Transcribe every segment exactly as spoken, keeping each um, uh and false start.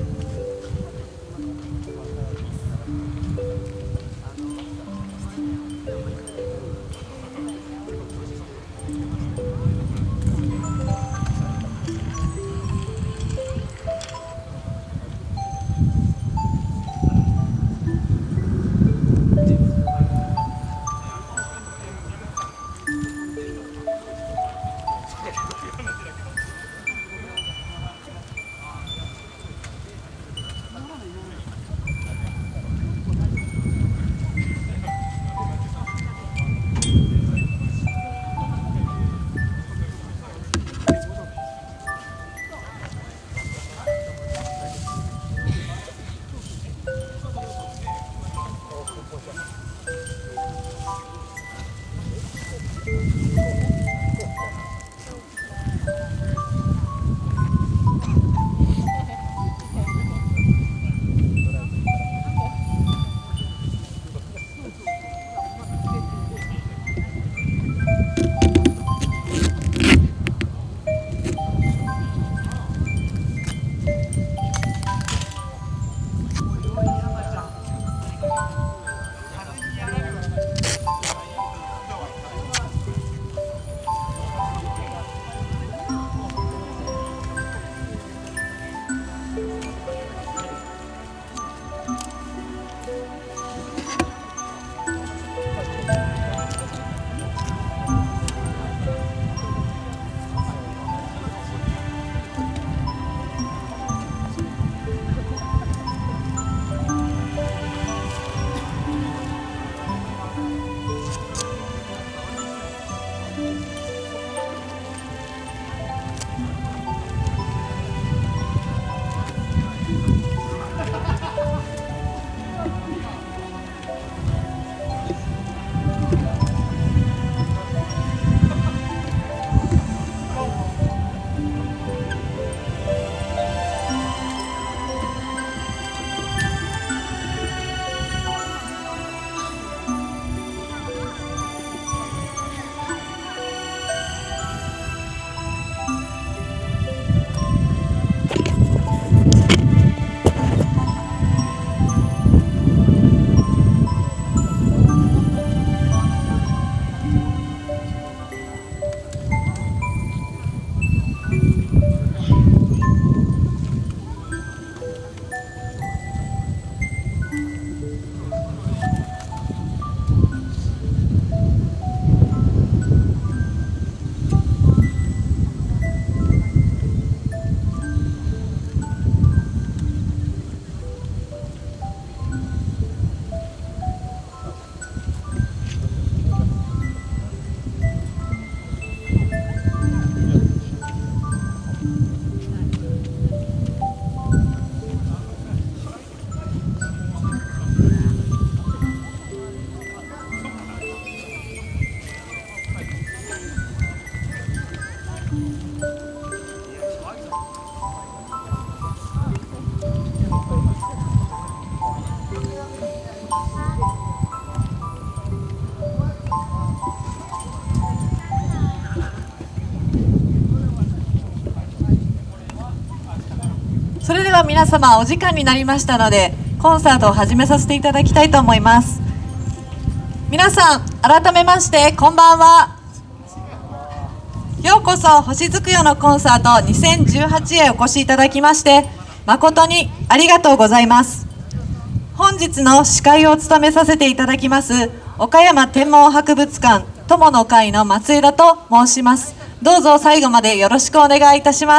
それでは皆様、お時間になりましたのでコンサートを始めさせていただきたいと思います。皆さん改めましてこんばんは。ようこそ星づくよのコンサートにせんじゅうはちへお越しいただきまして誠にありがとうございます。本日の司会を務めさせていただきます岡山天文博物館友の会の松枝と申します。どうぞ最後までよろしくお願いいたします。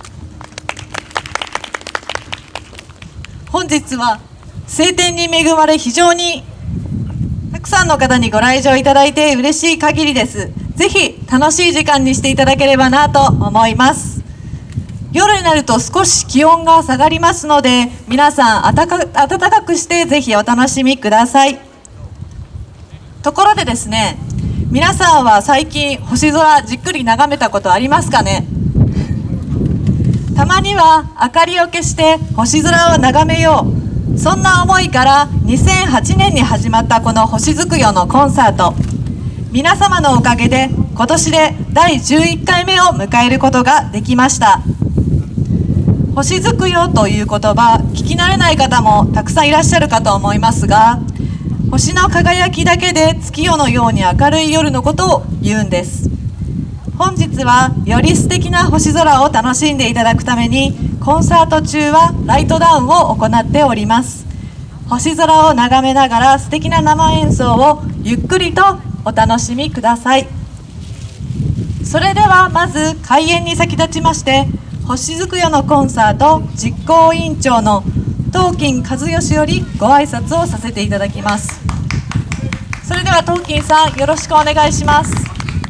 本日は晴天に恵まれ非常にたくさんの方にご来場いただいて嬉しい限りです。ぜひ楽しい時間にしていただければなと思います。夜になると少し気温が下がりますので皆さん暖か、暖かくしてぜひお楽しみください。ところでですね、皆さんは最近星空じっくり眺めたことありますかね。たまには明かりを消して星空を眺めよう、そんな思いからにせんはちねんに始まったこの星づくよのコンサート、皆様のおかげで今年でだいじゅういっかいめを迎えることができました。 星づくよという言葉、聞き慣れない方もたくさんいらっしゃるかと思いますが、星の輝きだけで月夜のように明るい夜のことを言うんです。本日はより素敵な星空を楽しんでいただくために、コンサート中はライトダウンを行っております。星空を眺めながら素敵な生演奏をゆっくりとお楽しみください。それではまず開演に先立ちまして、星づくよのコンサート実行委員長の東金和義よりご挨拶をさせていただきます。それでは東金さん、よろしくお願いします。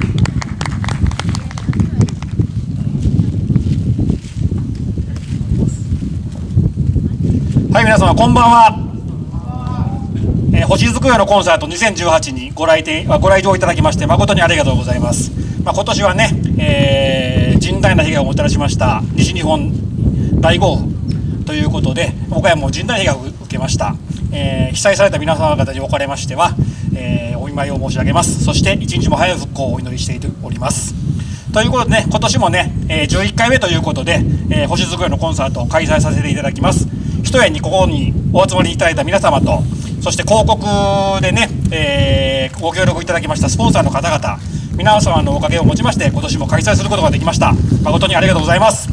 はい、皆様こんばんは。えー、星づくよのコンサートにせんじゅうはちにご来店ご来場いただきまして誠にありがとうございます。まあ、今年はね、えー、甚大な被害をもたらしました西日本大豪雨ということで、岡山も甚大な被害を受けました。えー、被災された皆様方におかれましては、えー、お見舞いを申し上げます。そして一日も早い復興をお祈りしております。ということでね、今年もね、えー、じゅういっかいめということで、えー、星づくよのコンサートを開催させていただきます。ひとえにここにお集まりいただいた皆様と、そして広告でね、えー、ご協力いただきましたスポンサーの方々、皆様のおかげをもちまして今年も開催することができました。誠にありがとうございます。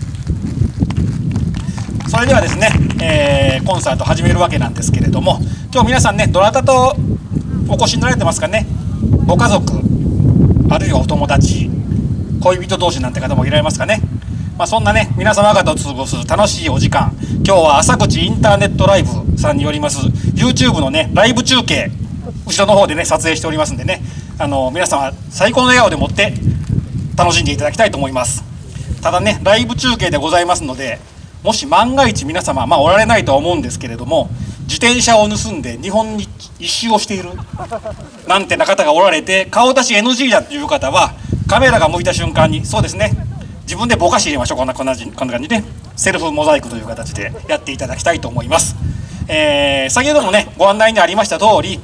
それではですね、えー、コンサート始めるわけなんですけれども、今日皆さんね、どなたとお越しになられてますかね。ご家族、あるいはお友達、恋人同士なんて方もいられますかね。まあ、そんなね、皆様方と過ごす楽しいお時間、今日は朝口インターネットライブさんによります YouTube のねライブ中継、後ろの方でね撮影しておりますんでね、あの皆様最高の笑顔でもって楽しんでいただきたいと思います。ただね、ライブ中継でございますので、もし万が一皆様、まあおられないとは思うんですけれども、自転車を盗んで日本に一周をしているなんてな方がおられて、顔出し エヌジー だという方は、カメラが向いた瞬間に、そうですね、自分でぼかし入れましょう。こんなこんな感じで、ね、セルフモザイクという形でやっていただきたいと思います。えー、先ほどもねご案内にありました通り、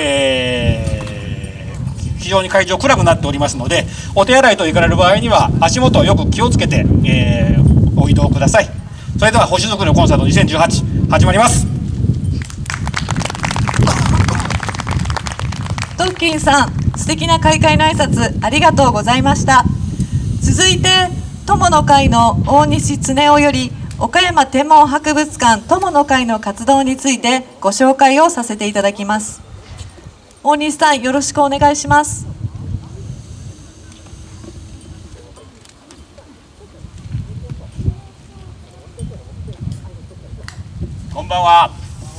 えー、非常に会場暗くなっておりますので、お手洗いと行かれる場合には足元をよく気をつけて、えー、お移動ください。それでは星づくりのコンサートにせんじゅうはち始まります。 東金さん、素敵な開会の挨拶ありがとうございました。続いて友の会の大西恒夫より岡山天文博物館友の会の活動についてご紹介をさせていただきます。大西さん、よろしくお願いします。 こんばんは。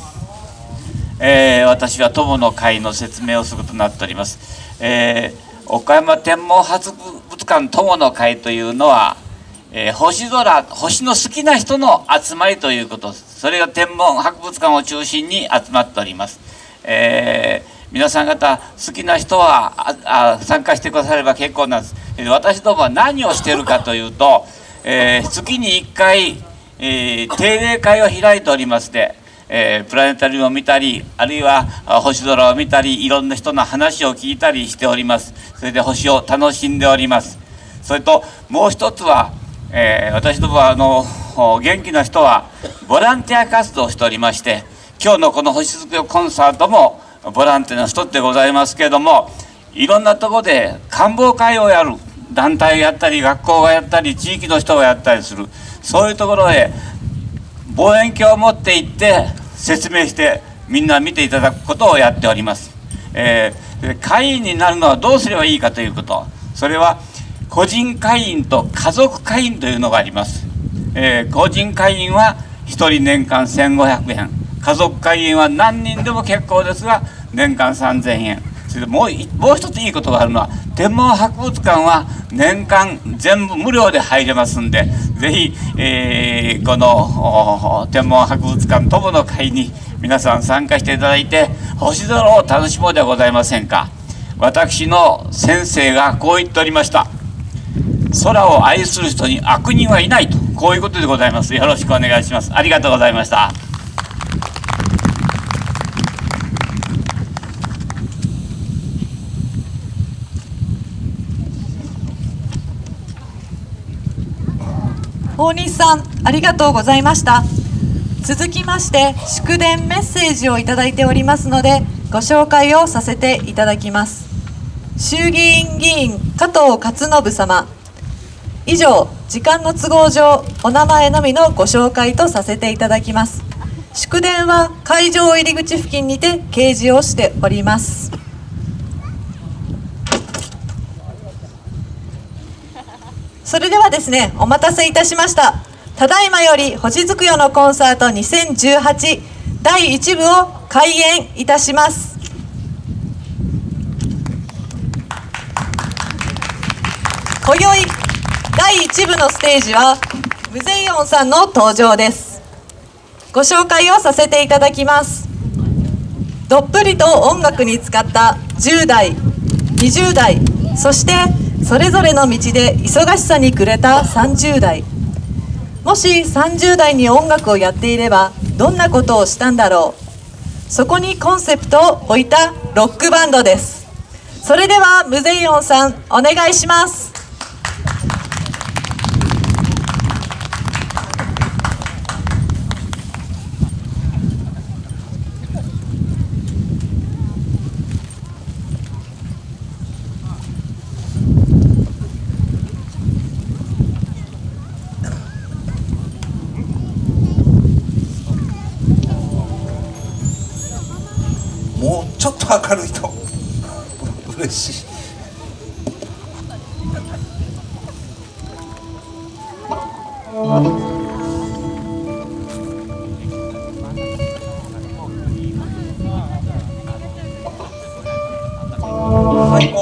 えー、私は友の会の説明をすることになっております。えー岡山天文博物館友の会というのは、えー、星空、星の好きな人の集まりということです。それが天文博物館を中心に集まっております。えー、皆さん方好きな人はああ参加してくだされば結構なんです。私どもは何をしているかというと、えー、月にいっかい、えー、定例会を開いておりまして、えー、プラネタリウムを見たり、あるいは星空を見たり、いろんな人の話を聞いたりしております。それで星を楽しんでおります。それともう一つは、えー、私どもはあの元気な人はボランティア活動をしておりまして、今日のこの星づくよコンサートもボランティアの人でございますけれども、いろんなところで観望会をやる、団体をやったり、学校がやったり、地域の人がやったりする、そういうところへ望遠鏡を持って行って説明してみんな見ていただくことをやっております。えー、会員になるのはどうすればいいかということ、それは個人会員と家族会員というのがあります。えー、個人会員はひとり年間せんごひゃくえん、家族会員は何人でも結構ですが年間さんぜんえん。それでもうもう一ついいことがあるのは、天文博物館は年間全部無料で入れますんで、ぜひ、えー、この天文博物館友の会に皆さん参加していただいて、星空を楽しもうではございませんか。私の先生がこう言っておりました。空を愛する人に悪人はいないと、こういうことでございます。よろしくお願いします。ありがとうございました。 大西さん、ありがとうございました。続きまして祝電メッセージをいただいておりますので、ご紹介をさせていただきます。衆議院議員加藤勝信様。以上、時間の都合上お名前のみのご紹介とさせていただきます。祝電は会場入り口付近にて掲示をしております。それではですね、お待たせいたしました。ただいまより星づくよのコンサートにせんじゅうはちだいいち部を開演いたします。今宵だいいち部のステージはムゼイオンさんの登場です。ご紹介をさせていただきます。どっぷりと音楽に浸かったじゅうだい、にじゅうだい、そしてそれぞれの道で忙しさに暮れたさんじゅうだい。もしさんじゅうだいに音楽をやっていればどんなことをしたんだろう。そこにコンセプトを置いたロックバンドです。それではムゼイオンさん、お願いします。 もうちょっと明るいと嬉しい。最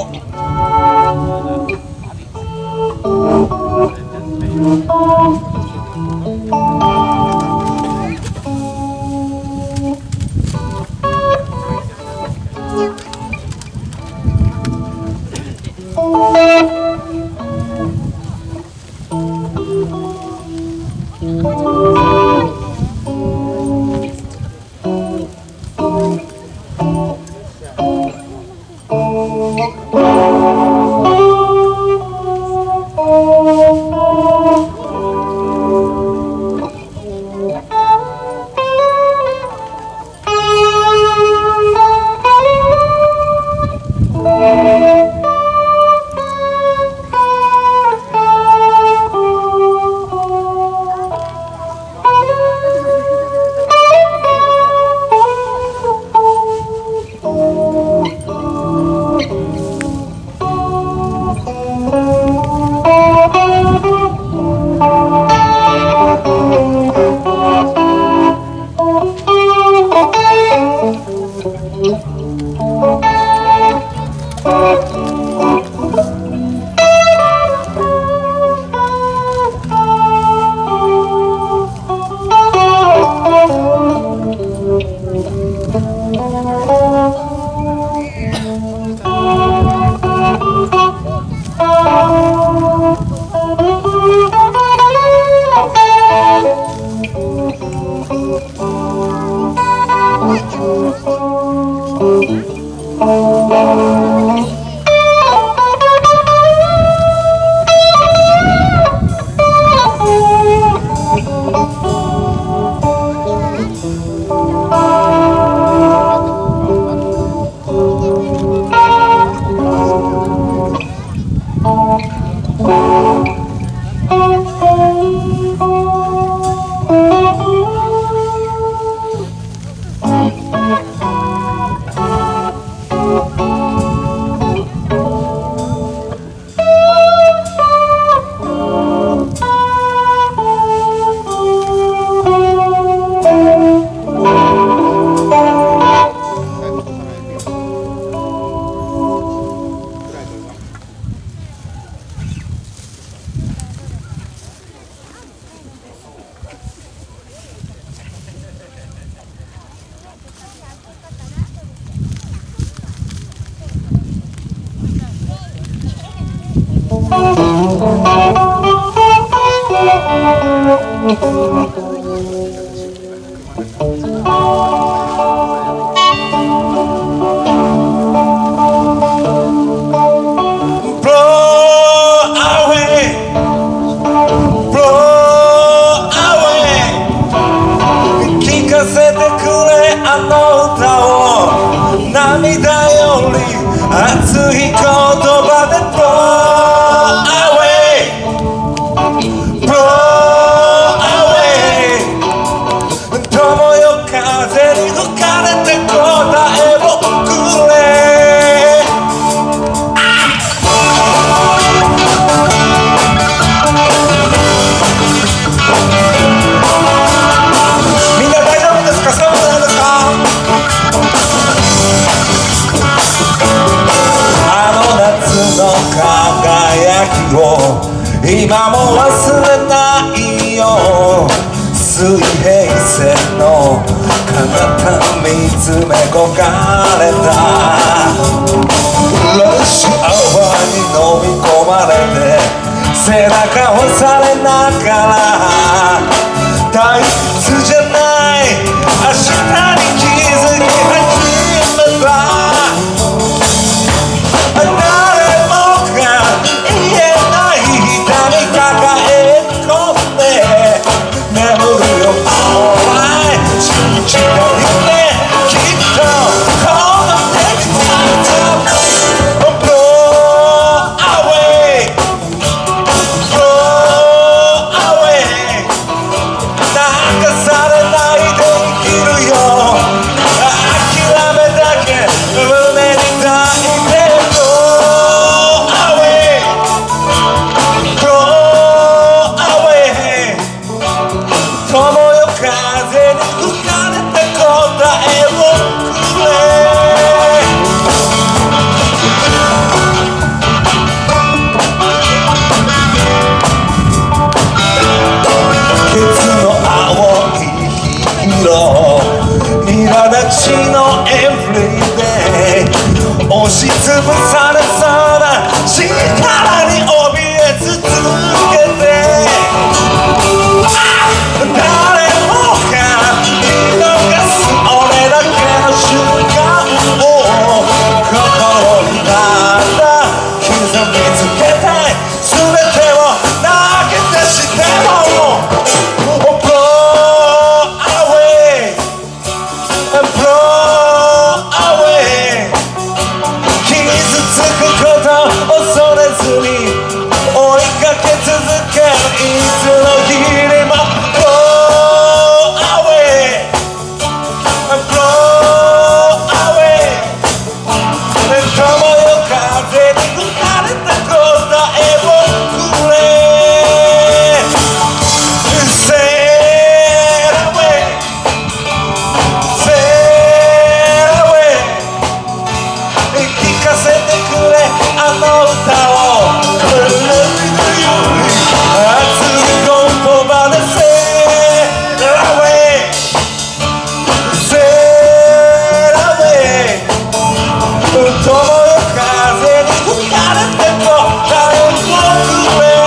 高。Blow away, blow い平線の彼方見つめ焦がれたラッシュアワーに飲み込まれて背中押されながら退屈じゃない明日に気づき始めた誰もが言えない痛み抱え込んで眠るよ Alright 信じていてきっとこの手についた Blow away Blow away 流されないで生きるよ諦めだけ胸に抱いて Blow away Blow away 友よ風に吹かれた答えをくれケツの青い色苛立ちのエブリデイ押しつぶされそうな力に怯え続けて誰もが見逃す俺だけの瞬間を心にただ刻みつけたい全てを投げ出しても Blow away Blow away 傷つくこと恐れずに追いかけ続けるいつの日にも Blow away Blow away 友よ風に吹かれた答えをくれ Sail away Sail away 聞かせてくれあの歌を熱い言葉で Sail away Sail away 友よ風に吹かれて答えをくれ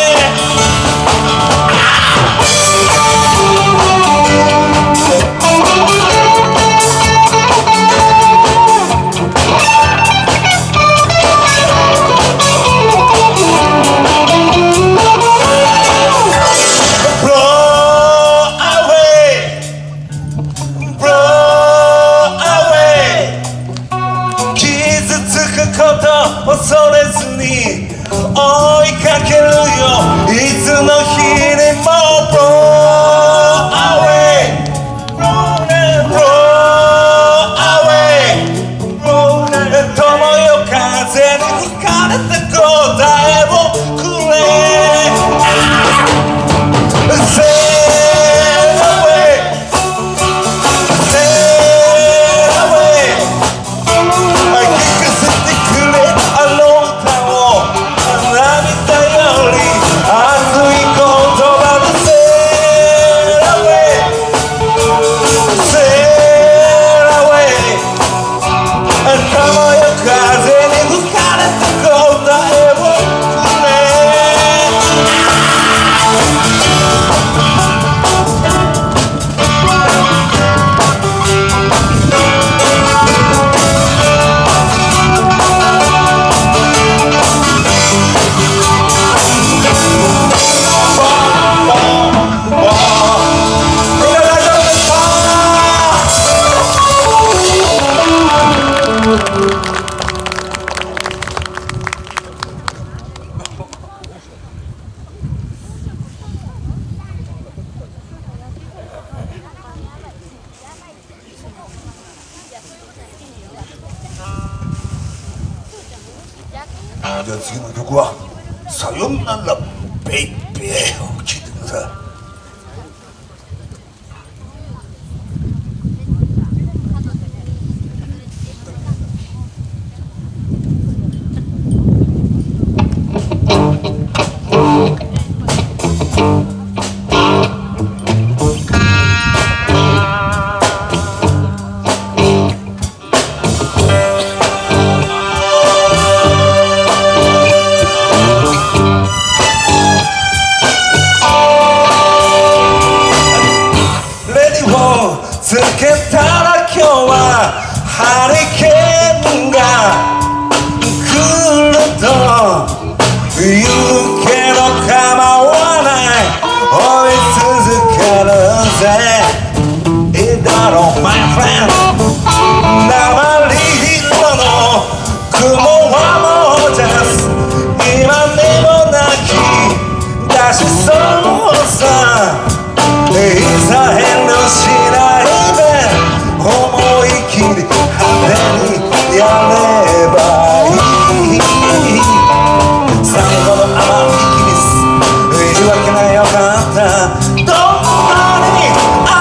Blow away Blow away 傷つくこと恐れずに追いかけるよいつの日にも Blow away Blow away 友よ風に吹かれた答えをくれ Sail away Sail away 聞かせてくれあの歌を涙より熱い言葉で Sail away Sail away 友よ風に吹かれた答えをくれみんな大丈夫ですかじゃあ次の曲は「さよならベイベー」を聴いてください。 つけたら今日はハリケーンが来ると言うけど構わない追い続けるぜいいだろう my friend 鉛色の雲はもうジャス今でも泣き出しそうさいざ遠慮しないで思い切り派手にやればいい最後の甘いキス言い訳なよかったどんなに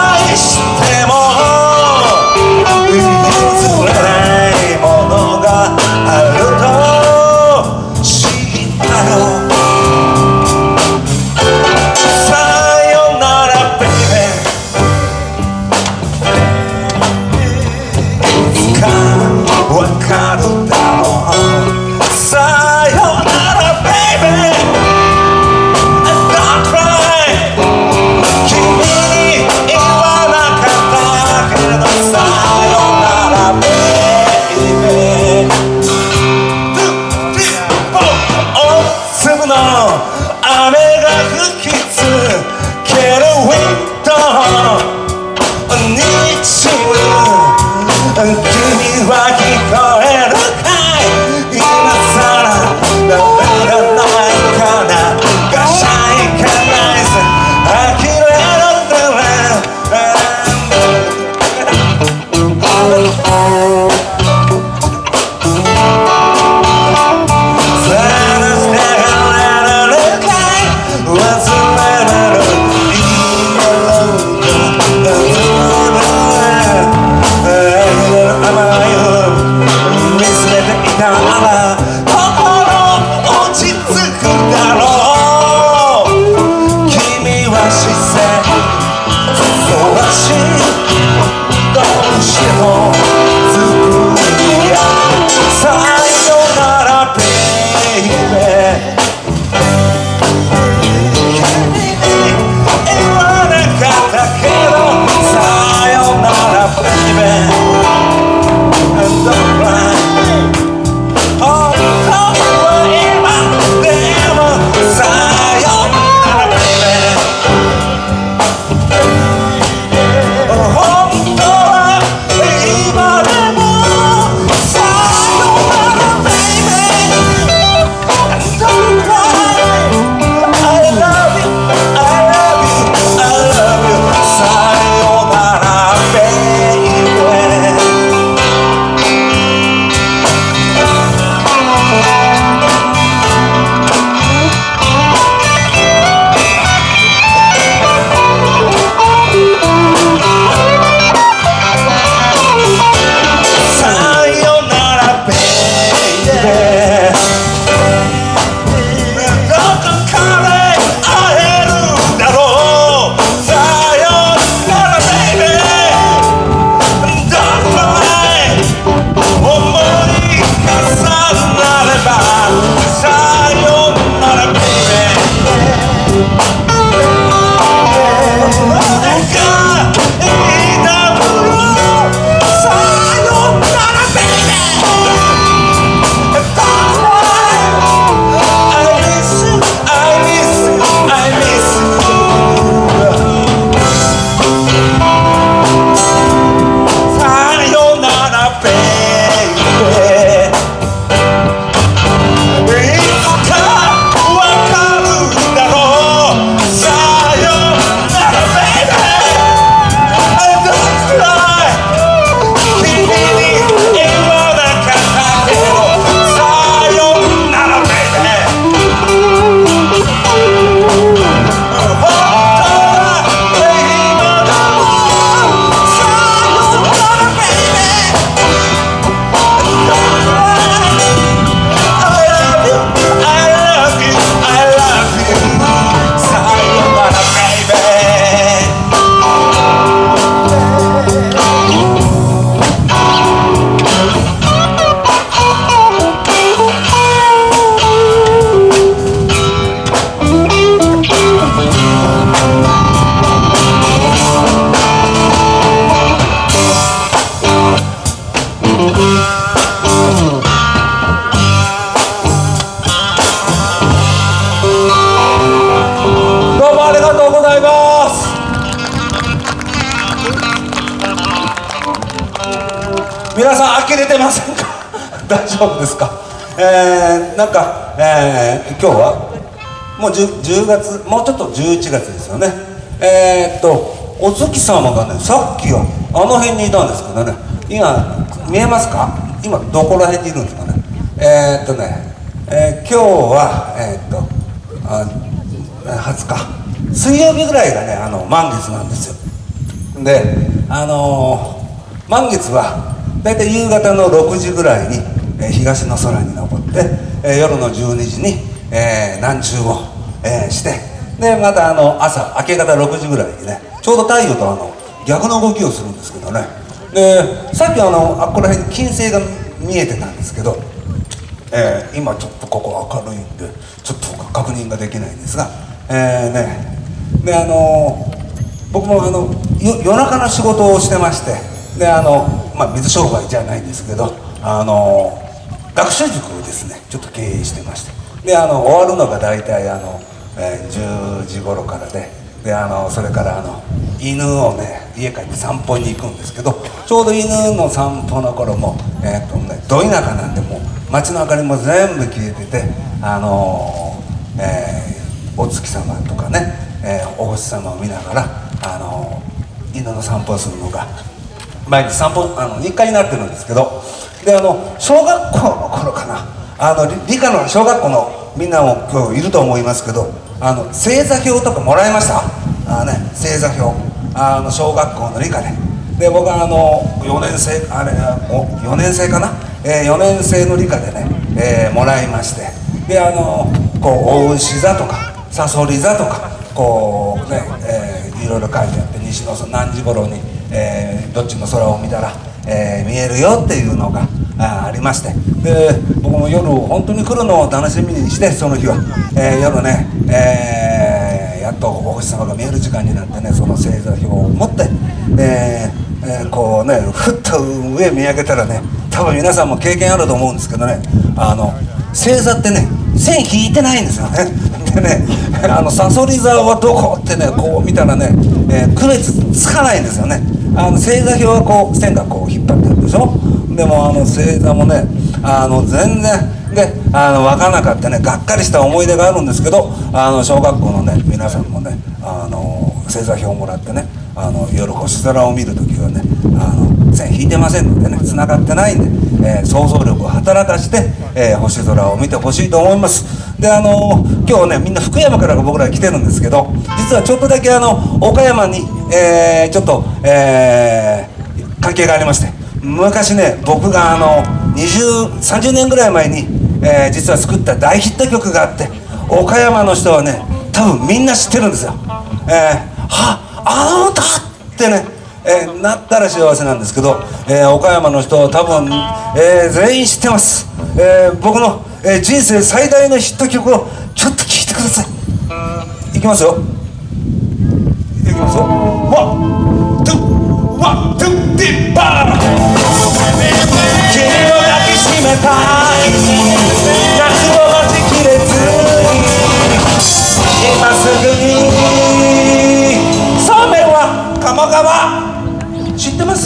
皆さん呆れてませんか？大丈夫ですか？えー、なんか、えー、今日はもう 10, じゅうがつ、もうちょっとじゅういちがつですよね。えー、っとお月様がね、さっきはあの辺にいたんですけどね、今見えますか？今どこら辺にいるんですかね。えー、っとね、えー、今日はえー、っとあはつか水曜日ぐらいがね、あの満月なんですよ。で、あのー、満月はだいたい夕方のろくじぐらいに、えー、東の空に昇って、えー、夜のじゅうにじに、えー、南中を、えー、して、でまたあの朝明け方ろくじぐらいにね、ちょうど太陽とあの逆の動きをするんですけどね。でさっきあのあっこら辺に金星が見えてたんですけど、えー、今ちょっとここ明るいんでちょっと確認ができないんですが、えー、ねであのー、僕もあの夜中の仕事をしてまして、であの、まあ、水商売じゃないんですけど、あの学習塾をですねちょっと経営してまして、であの終わるのが大体あの、えー、じゅうじ頃からで、であのそれからあの犬をね家帰って散歩に行くんですけど、ちょうど犬の散歩の頃も、えーっとね、ど田舎なんでもう街の明かりも全部消えてて、あのーえー、お月様とかね、えー、お星様を見ながら、あのー、犬の散歩をするのが毎日散歩あの日課になってるんですけど、であの小学校の頃かな、あの理科の小学校のみんなも今日いると思いますけど、あの星座表とかもらいました？あ、ね、星座表、あの小学校の理科で、で僕はあのよねん生、あれよねん生かな、えー、よねん生の理科でね、えー、もらいまして、であのこうお牛座とかさそり座とかこうね、えー、いろいろ書いてあって、西の何時頃に、えー、どっちの空を見たら、えー、見えるよっていうのが あ, ありまして、で僕も夜本当に来るのを楽しみにして、その日は、えー、夜ね、えー、やっとお星様が見える時間になってね、その星座表を持って、えーえー、こうねふっと上見上げたらね、多分皆さんも経験あると思うんですけどね、あの星座ってね線引いてないんですよね。でね、あのさそり座はどこってねこう見たらね、えー、区別つかないんですよね。あの星座表はこう線がこう引っ張ってるでしょ。でもあの星座もね、あの全然であの分からなかったね、がっかりした思い出があるんですけど、あの小学校のね皆さんもね、あの星座表をもらってね、あの夜星空を見るときはね、あの線引いてませんのでね、つながってないんで、えー、想像力を働かして、えー、星空を見てほしいと思います。であのー、今日ねみんな福山から僕ら来てるんですけど、実はちょっとだけあの岡山に、えー、ちょっと、えー、関係がありまして、昔ね僕があのにじゅう、さんじゅうねんぐらい前に、えー、実は作った大ヒット曲があって、岡山の人はね多分みんな知ってるんですよ。えー、はあの歌ってね、えー、なったら幸せなんですけど、えー、岡山の人は多分、えー、全員知ってます。えー、僕の、えー、人生最大のヒット曲をちょっと聴いてください。いきますよ、いきますよ。ワン、ツー、ワン、ツー、ディッパー。君を抱きしめたい夏を待ちきれずに、今すぐにそうめんは鴨川。知ってます？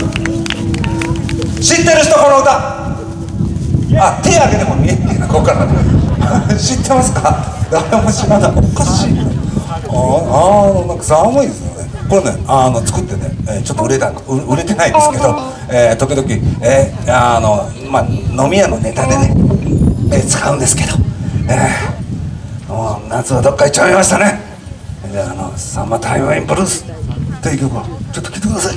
知ってる人この歌。あ、手挙げても見えないな、ここから知ってますか？誰も知らない。おかしいな。ああ、なんか寒いですよね。これね、あの作ってね、えー、ちょっと売れた売れてないですけど、えー、時々、えー、あのまあ飲み屋のネタでね、えー、使うんですけど、えー、もう夏はどっか行っちゃいましたね。であのサンマタイムインブルースという曲をちょっと聴いてください。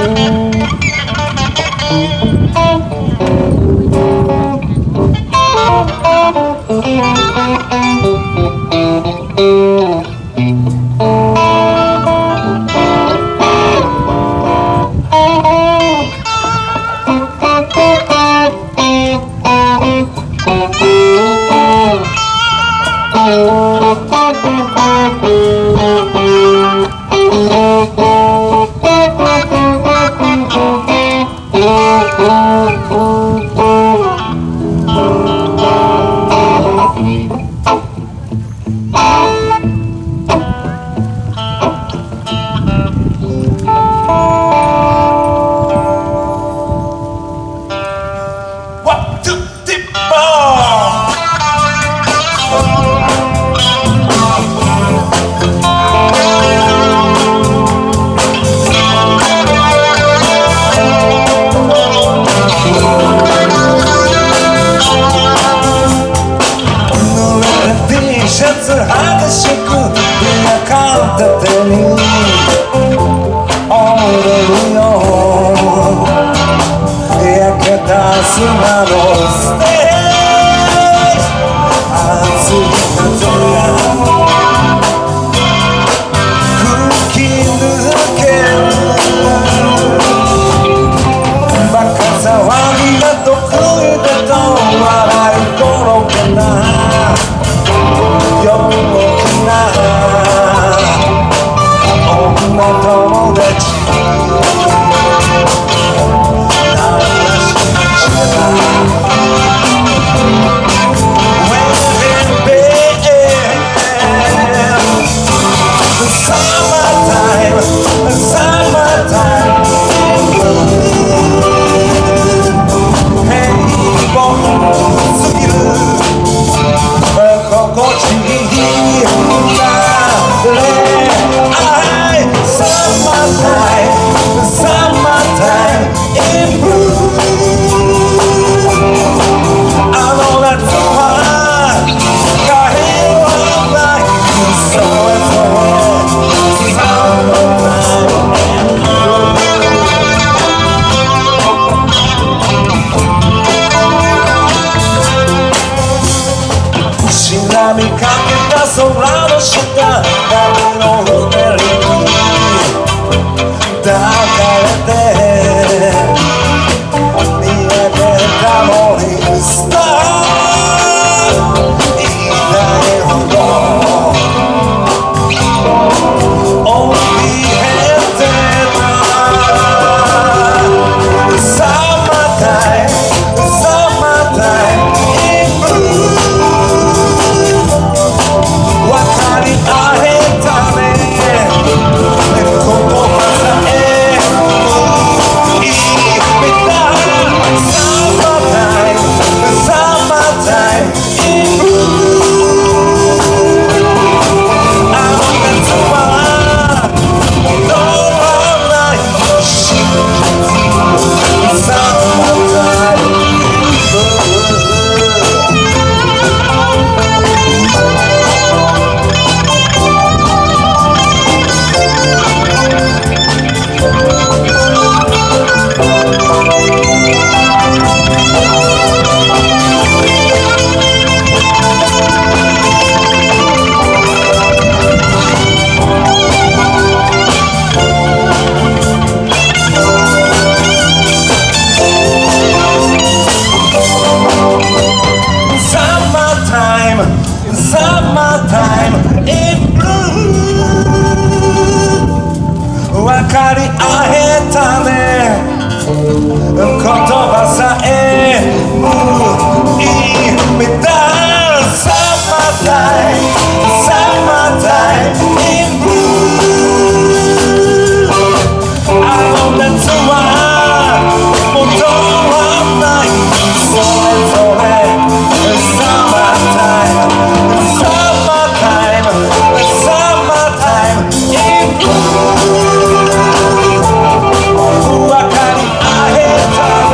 分かり合えた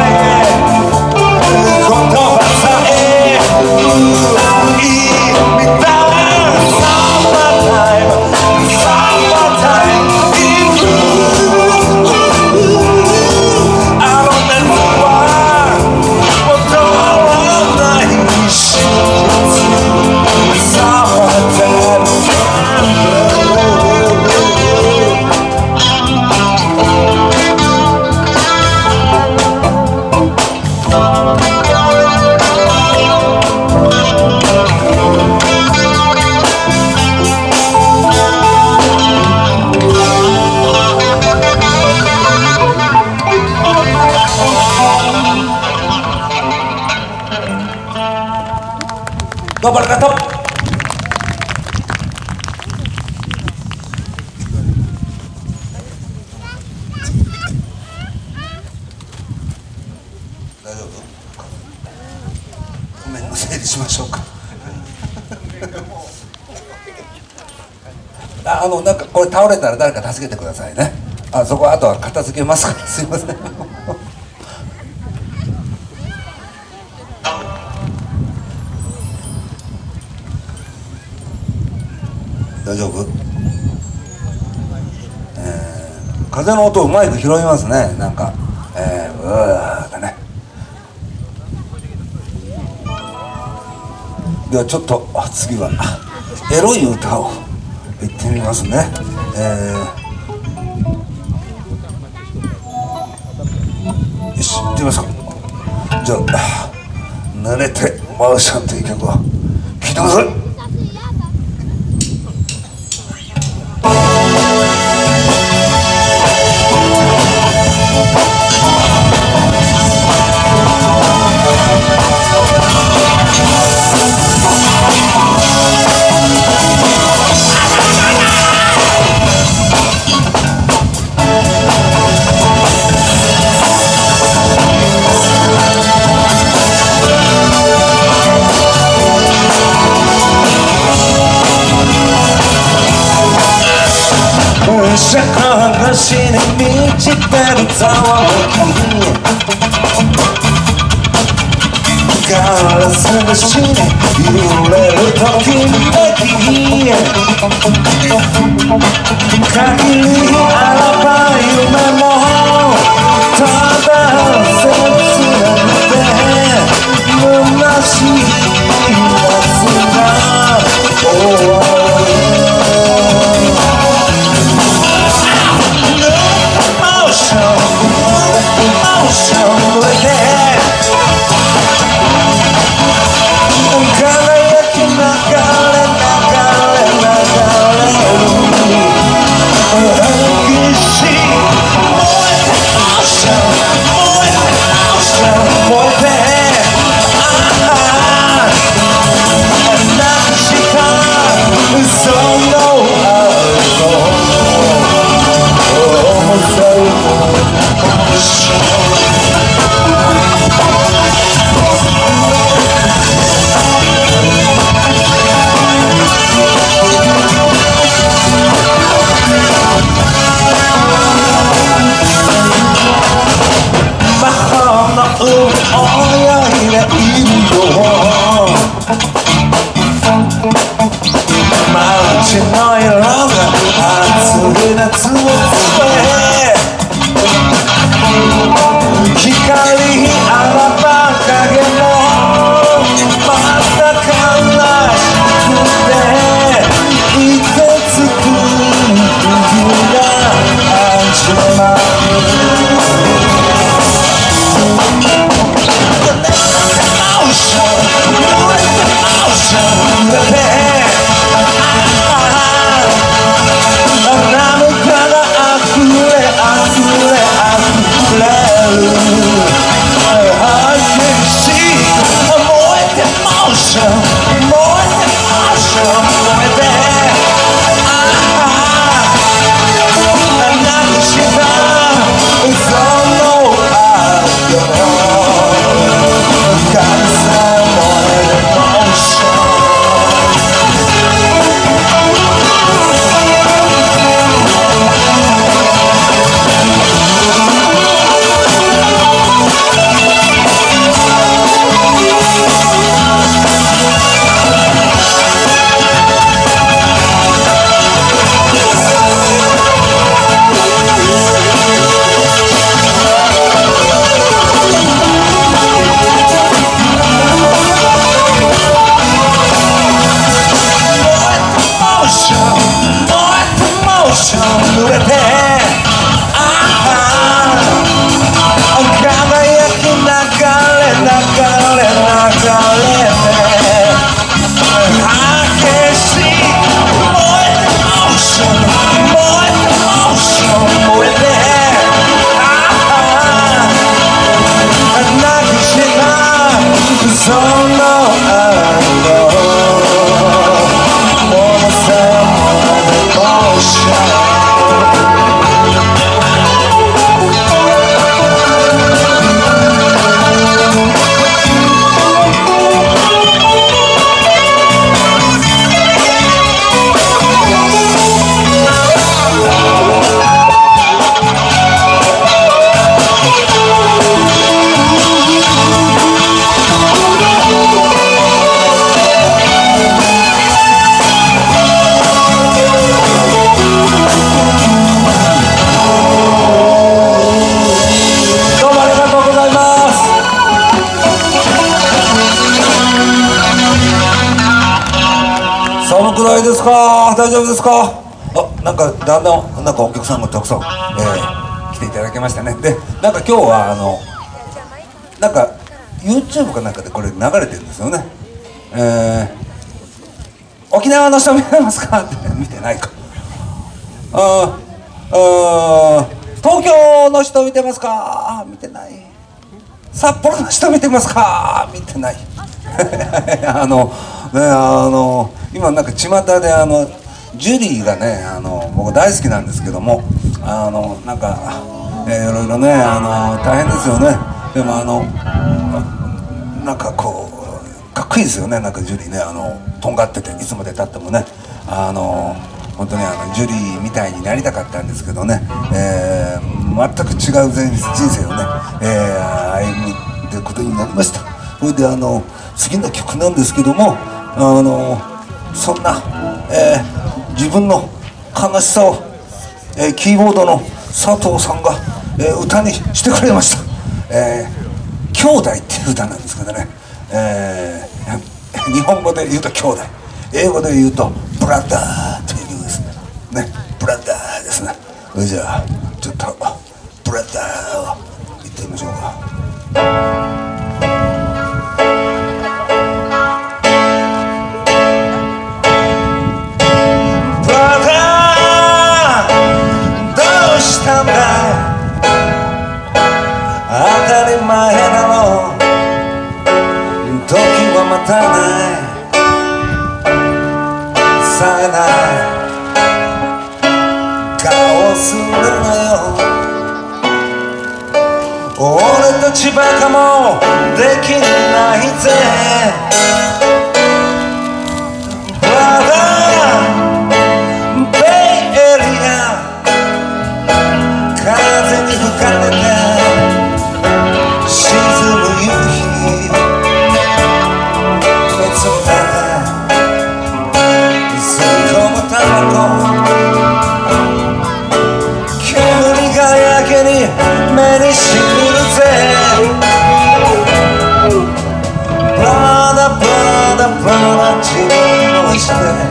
どうもありがとう。大丈夫？ごめん、整理しましょうか。あ、あのなんかこれ倒れたら誰か助けてくださいね。あそこあとは片付けますから、すいません。大丈夫？えー、風の音をうまく拾いますね。なんか、えー、うわーだね。ではちょっと次はエロい歌を言ってみますね。えー、よし、行ってみますか。じゃあ「濡れてマーシャン」という曲を聴いてください。社会しに満ちてるざわめき、ガラス越しに揺れるときめき、限りあらば夢もただ切なくて虚しい夏が終わる。She ですか、大丈夫ですか。あ、なんかだんだんなんかお客さんがたくさん、えー、来ていただきましたね。で、なんか今日はあのなんか YouTube かなんかでこれ流れてるんですよね。えー、沖縄の人見てますかって見てないか。ああ、東京の人見てますか、見てない。札幌の人見てますか、見てない。あのね、あの今なんか巷であのジュリーがね、あの僕大好きなんですけども、あのなんか、えー、いろいろね、あの大変ですよね。でもあのなんかこうかっこいいですよね。なんかジュリーね、あのとんがってていつまでたってもね、あの本当にあのジュリーみたいになりたかったんですけどね、えー、全く違う人生をね、えー、歩むってことになりました。それであの次の曲なんですけども、あのそんな、えー、自分の悲しさを、えー、キーボードの佐藤さんが、えー、歌にしてくれました。えー、兄弟っていう歌なんですけどね、えー、日本語で言うと兄弟、英語で言うとブラザーというですね、ね、ブラザーですね。それじゃあちょっとブラザーを言ってみましょうか。当たり前だろう、時は待たない、冴えない顔をするなよ。俺たちバカもできないぜ。ブラザーベイエリア、風に吹かれて沈む夕日見つめて吸い込むタバコ、煙がやけに目にしみるぜ。ブラダブラダブラダ自分をして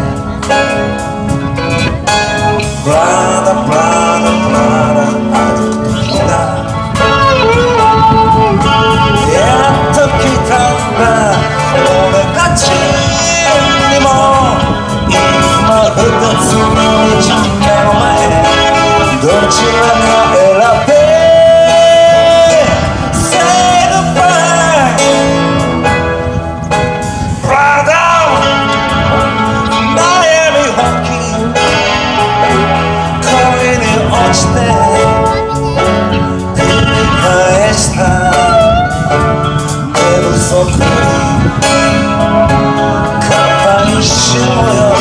ブラダブラダブラダ歩く時だ。やっと来たんだ俺たちにも、今二つの道目の前、どちらか選べ。 Say goodbye brother、 悩み本気恋に落ちて繰り返した寝不足に肩にしようよ。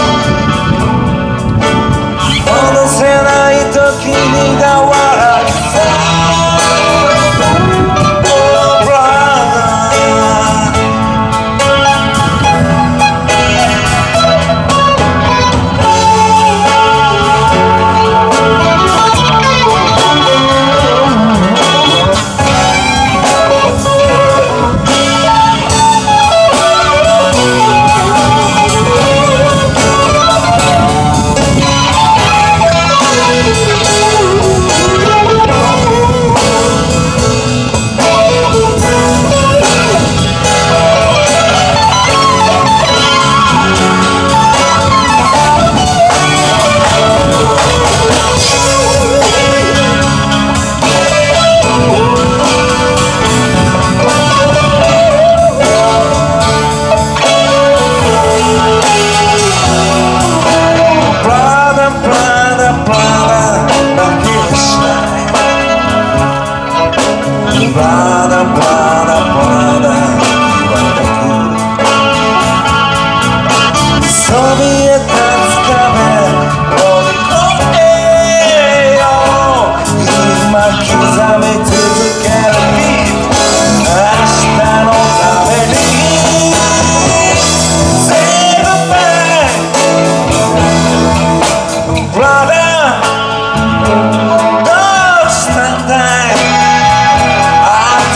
戻せない時にが笑いさ。Oh brother、 どうしたんだい、あ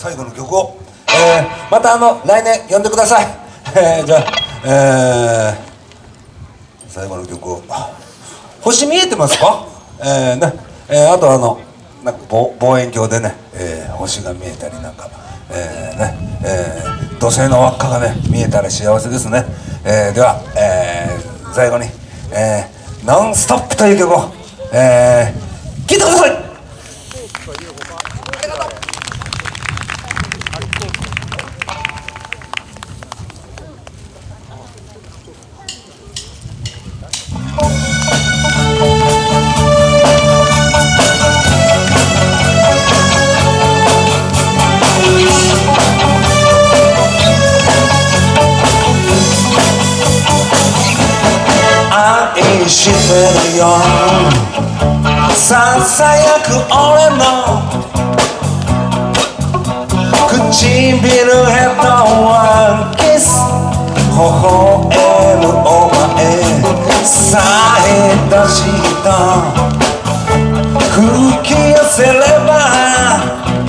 最後の曲を、えー、またあの来年呼んでください。えー、じゃあ、えー、最後の曲を。星見えてますか？えーねえー、あとあのなんか望望遠鏡でね、えー、星が見えたりなんか、えーねえー、土星の輪っかがね見えたら幸せですね。えー、では、えー、最後に、えー「ノンストップ」という曲を、えー、聴いてください。愛してるよささやく俺の唇へとワンキス微笑むお前さえ出した吹き寄せれば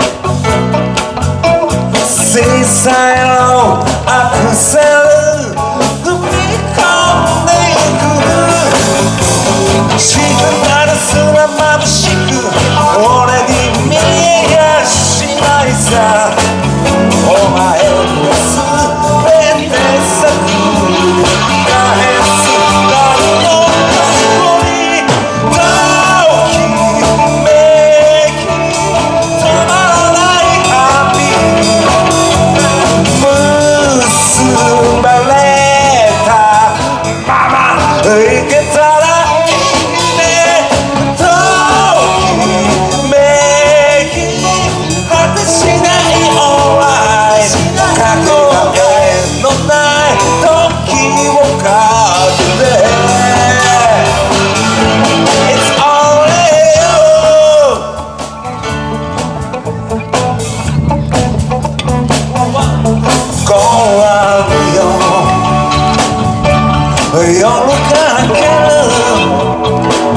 小さいのアクセル踏み込んでいく静かな砂眩しく俺に見えやしないさお前の全てさ繰り返す誰の過去にときめき止まらない旅結ばれたままいけたらいいねときめき果てしないオーライかけがえのない時をかけて It's only you ご覧よ夜が明ける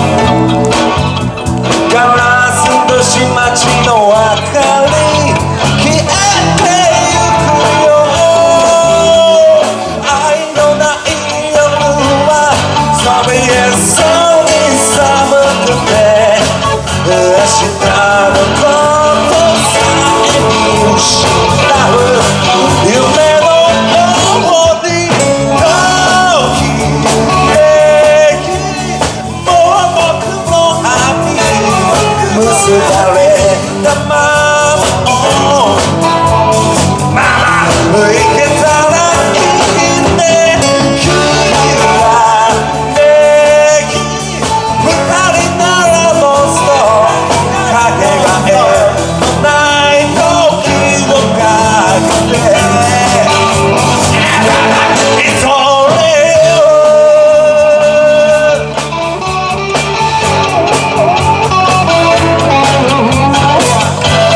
ガラス越し街の明かり消えてゆくよ愛のない夜はそびえそうに寒くて明日のことさえ見失う夢のようにときめきもう僕の愛結ばれたままままいけたらいいね君はねき二人ならもっとかけがえのない時をかけてIt's only you 「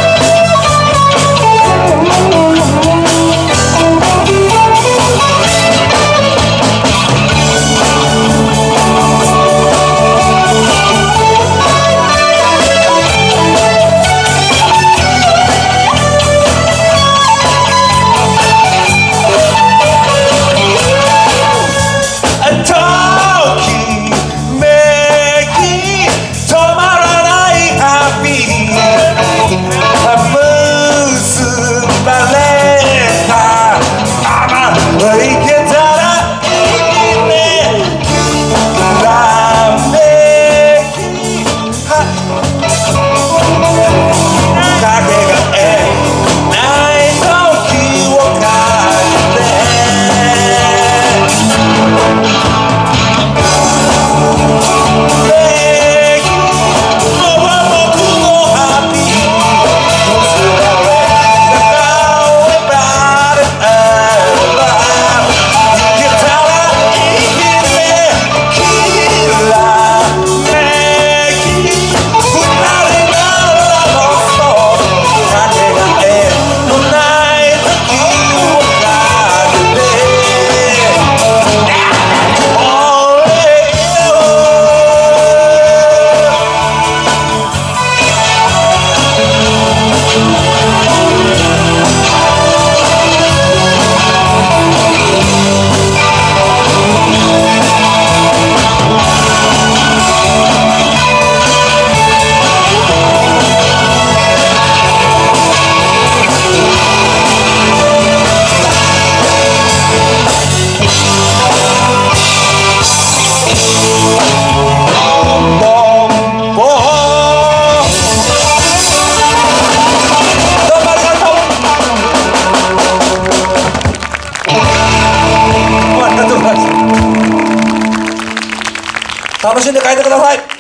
しんで帰ってください。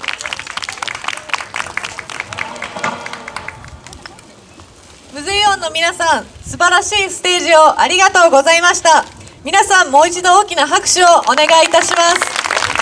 ムズイオンの皆さん、素晴らしいステージをありがとうございました。皆さんもう一度大きな拍手をお願いいたします。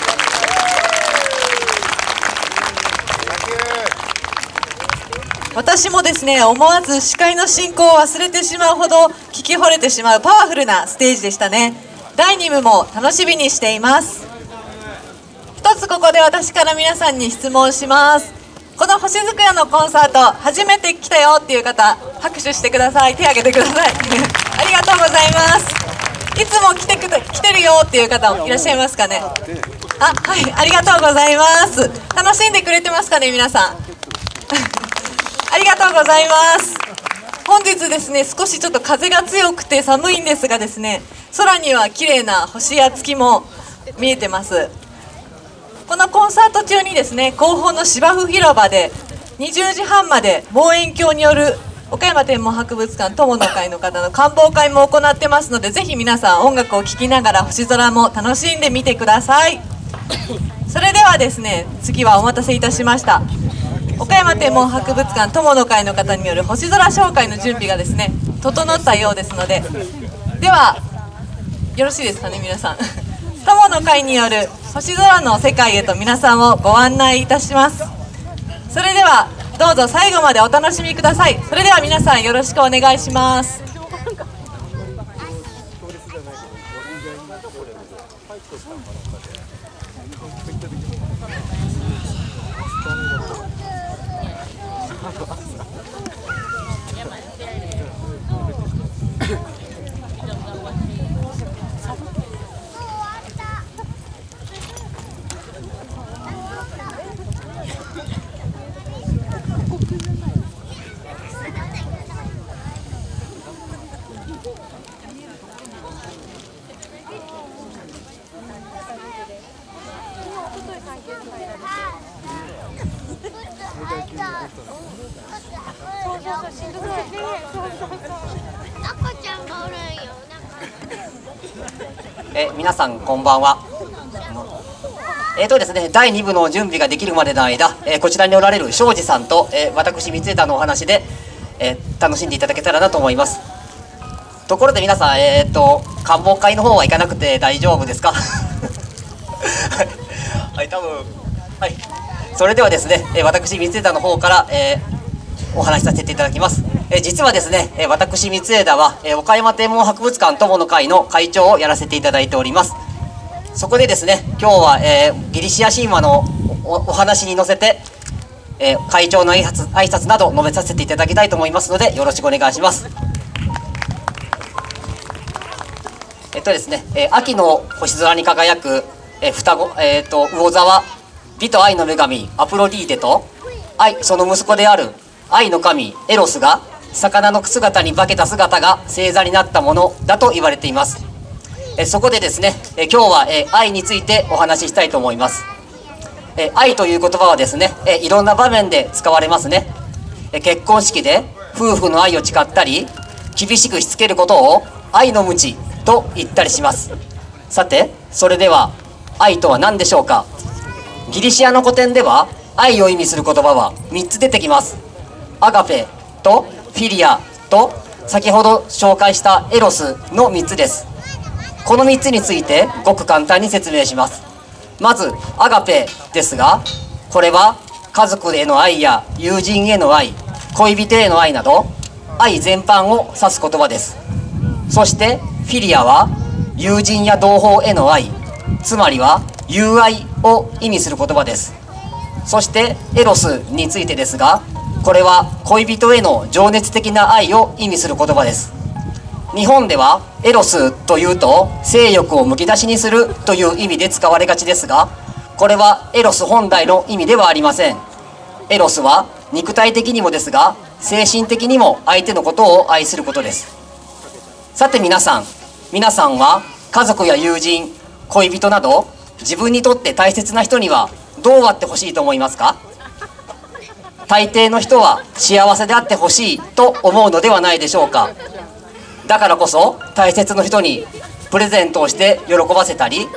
私もですね、思わず司会の進行を忘れてしまうほど聞き惚れてしまうパワフルなステージでしたね。だいに部も楽しみにしています。一つここで私から皆さんに質問します。この星づくやのコンサート初めて来たよっていう方、拍手してください。手挙げてください。ありがとうございます。いつも来てく来てるよっていう方もいらっしゃいますかね。あ、はい、ありがとうございます。楽しんでくれてますかね、皆さん。ありがとうございます。本日ですね、少しちょっと風が強くて寒いんですがですね、空には綺麗な星や月も見えてます。このコンサート中にですね、後方の芝生広場でにじゅうじはんまで望遠鏡による岡山天文博物館友の会の方の観望会も行ってますので、ぜひ皆さん音楽を聴きながら星空も楽しんでみてください。それではですね、次はお待たせいたしました、岡山天文博物館友の会の方による星空紹介の準備がですね整ったようですので、ではよろしいですかね、皆さん。友の会による星空の世界へと皆さんをご案内いたします。それではどうぞ最後までお楽しみください。それでは皆さんよろしくお願いします。 え皆さんこんばんは。えーとですね、だいに部の準備ができるまでの間、えー、こちらにおられる庄司さんと、えー、私三枝のお話で、えー、楽しんでいただけたらなと思います。ところで皆さん、えーと観望会の方は行かなくて大丈夫ですか？はい、多分はい。それではですね、えー、私三枝の方から、えー、お話しさせていただきます。えー、実はですね、えー、私三枝は、えー、岡山天文博物館友の会の会長をやらせていただいております。そこでですね、今日は、えー、ギリシア神話の お, お話に乗せて、えー、会長の挨拶挨拶など述べさせていただきたいと思いますので、よろしくお願いします。えっとですね、えー、秋の星空に輝く、えー、双子、えー、と魚座は美と愛の女神アプロディーテと愛その息子である愛の神エロスが魚の姿に化けた姿が星座になったものだと言われています。えそこでですね、え今日は、え愛についてお話ししたいと思います。え愛という言葉はですね、えいろんな場面で使われますね。え結婚式で夫婦の愛を誓ったり、厳しくしつけることを愛の鞭と言ったりします。さて、それでは愛とは何でしょうか。ギリシアの古典では愛を意味する言葉はみっつ出てきます。アガフェとフィリアと先ほど紹介したエロスのみっつです。このみっつについてごく簡単に説明します。まずアガペですが、これは家族への愛や友人への愛、恋人への愛など愛全般を指す言葉です。そしてフィリアは友人や同胞への愛、つまりは友愛を意味する言葉です。そしてエロスについてですが、これは恋人への情熱的な愛を意味する言葉です。日本ではエロスというと性欲をむき出しにするという意味で使われがちですが、これはエロス本来の意味ではありません。エロスは肉体的にもですが精神的にも相手のことを愛することです。さて皆さん皆さんは家族や友人、恋人など自分にとって大切な人にはどうあってほしいと思いますか？大抵の人は幸せであってほしいと思うのではないでしょうか。だからこそ大切な人にプレゼントをして喜ばせたり、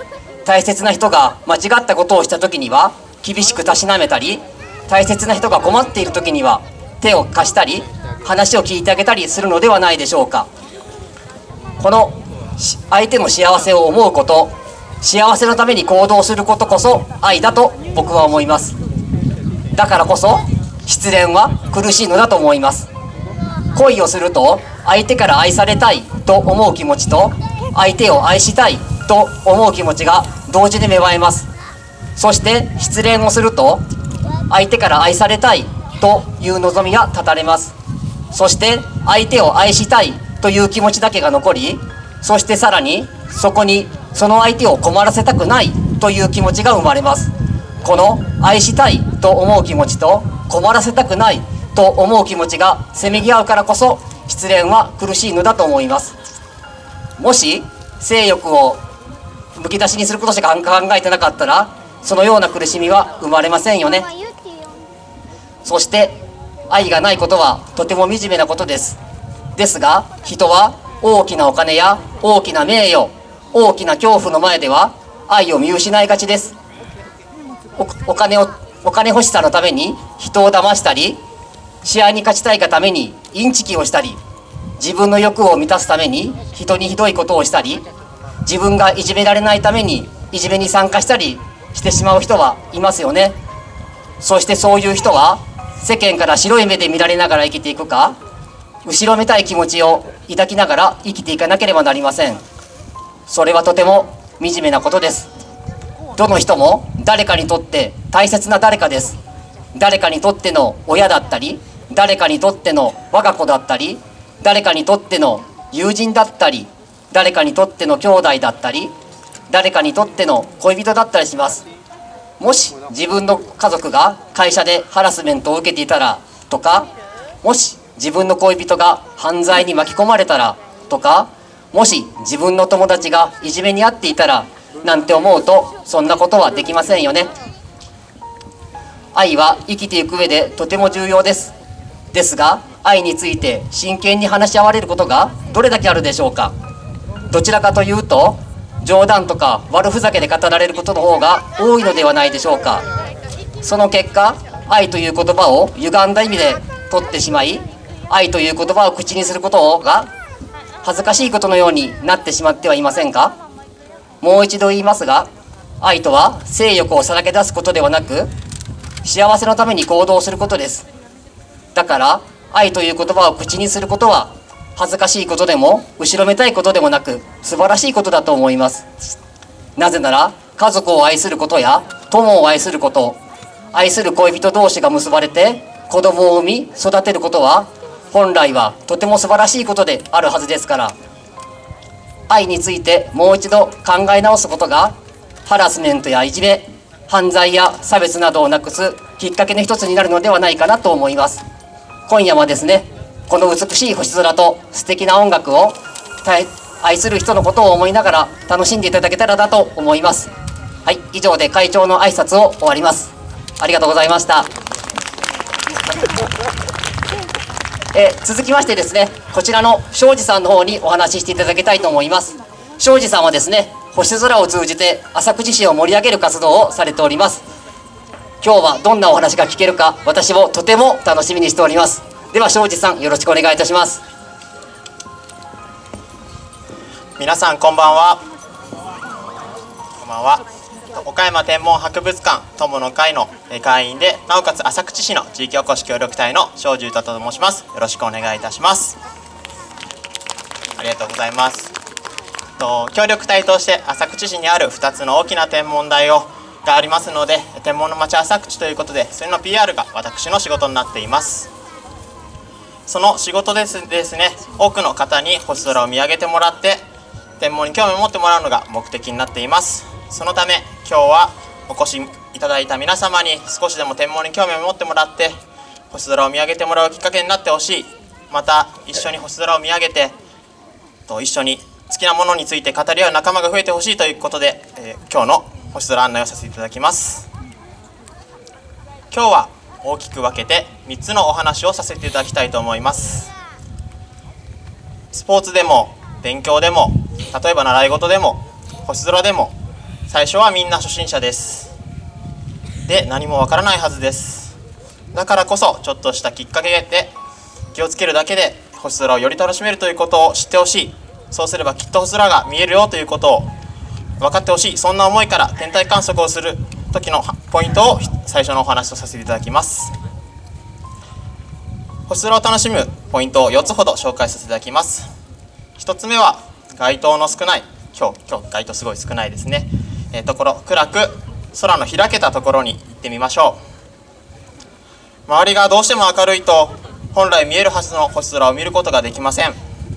大切な人が間違ったことをした時には厳しくたしなめたり、大切な人が困っている時には手を貸したり話を聞いてあげたりするのではないでしょうか。この相手の幸せを思うこと、幸せのために行動することこそ愛だと僕は思います。だからこそ失恋は苦しいのだと思います。恋をすると相手から愛されたいと思う気持ちと相手を愛したいと思う気持ちが同時に芽生えます。そして失恋をすると相手から愛されたいという望みが絶たれます。そして相手を愛したいという気持ちだけが残り、そしてさらにそこにその相手を困らせたくないという気持ちが生まれます。この愛したいと思う気持ちと困らせたくないと思う気持ちがせめぎ合うからこそ失恋は苦しいのだと思います。もし性欲をむき出しにすることしか考えてなかったら、そのような苦しみは生まれませんよね。そして愛がないことはとても惨めなことです。ですが人は大きなお金や大きな名誉、大きな恐怖の前では愛を見失いがちです。 お, お金をお金欲しさのために人を騙したり、試合に勝ちたいがためにインチキをしたり、自分の欲を満たすために人にひどいことをしたり、自分がいじめられないためにいじめに参加したりしてしまう人はいますよね。そしてそういう人は世間から白い目で見られながら生きていくか、後ろめたい気持ちを抱きながら生きていかなければなりません。それはとても惨めなことです。どの人も誰かにとって大切な誰かです。誰かにとっての親だったり、誰かにとっての我が子だったり、誰かにとっての友人だったり、誰かにとっての兄弟だったり、誰かにとっての恋人だったりします。もし自分の家族が会社でハラスメントを受けていたらとか、もし自分の恋人が犯罪に巻き込まれたらとか、もし自分の友達がいじめに遭っていたらなんて思うと、そんなことはできませんよね。愛は生きていく上でとても重要です。ですが愛について真剣に話し合われることがどれだけあるでしょうか。どちらかというと冗談とか悪ふざけで語られることの方が多いのではないでしょうか。その結果、愛という言葉を歪んだ意味で取ってしまい、愛という言葉を口にすることが恥ずかしいことのようになってしまってはいませんか。もう一度言いますが、愛とは性欲をさらけ出すことではなく、幸せのために行動することです。だから愛という言葉を口にすることは恥ずかしいことでも後ろめたいことでもなく素晴らしいことだと思います。なぜなら家族を愛することや友を愛すること、愛する恋人同士が結ばれて子供を産み育てることは本来はとても素晴らしいことであるはずですから、愛についてもう一度考え直すことがハラスメントやいじめ、犯罪や差別などをなくすきっかけの一つになるのではないかなと思います。今夜はですね、この美しい星空と素敵な音楽を愛する人のことを思いながら楽しんでいただけたらなと思います。はい、以上で会長の挨拶を終わります。ありがとうございました。えー、続きましてですね、こちらの庄司さんの方にお話ししていただきたいと思います。庄司さんはですね、星空を通じて浅口市を盛り上げる活動をされております。今日はどんなお話が聞けるか、私もとても楽しみにしております。では庄司さん、よろしくお願いいたします。 皆さんこんばんは。こんばんは。岡山天文博物館友の会の会員で、なおかつ浅口市の地域おこし協力隊の庄司太と申します。よろしくお願いいたします。ありがとうございます。と協力隊として浅口市にあるふたつの大きな天文台をがありますので、天文の町浅口ということで、それの ピーアール が私の仕事になっています。その仕事ですですね、多くの方に星空を見上げてもらって天文に興味を持ってもらうのが目的になっています。そのため今日はお越しいただいた皆様に少しでも天文に興味を持ってもらって星空を見上げてもらうきっかけになってほしい、また一緒に星空を見上げてと一緒に好きなものについて語り合う仲間が増えてほしいということで、えー、今日の星空案内をさせていただきます。今日は大きく分けてみっつのお話をさせていただきたいと思います。スポーツでも勉強でも、例えば習い事でも星空でも最初はみんな初心者です。で、何もわからないはずです。だからこそちょっとしたきっかけで気をつけるだけで星空をより楽しめるということを知ってほしい。そうすればきっと星空が見えるよということを分かってほしい。そんな思いから天体観測をする時のポイントを最初のお話とさせていただきます。星空を楽しむポイントをよっつほど紹介させていただきます。ひとつめは街灯の少ない、今日今日街灯すごい少ないですね、えー、ところ暗く空の開けたところに行ってみましょう。周りがどうしても明るいと本来見えるはずの星空を見ることができません。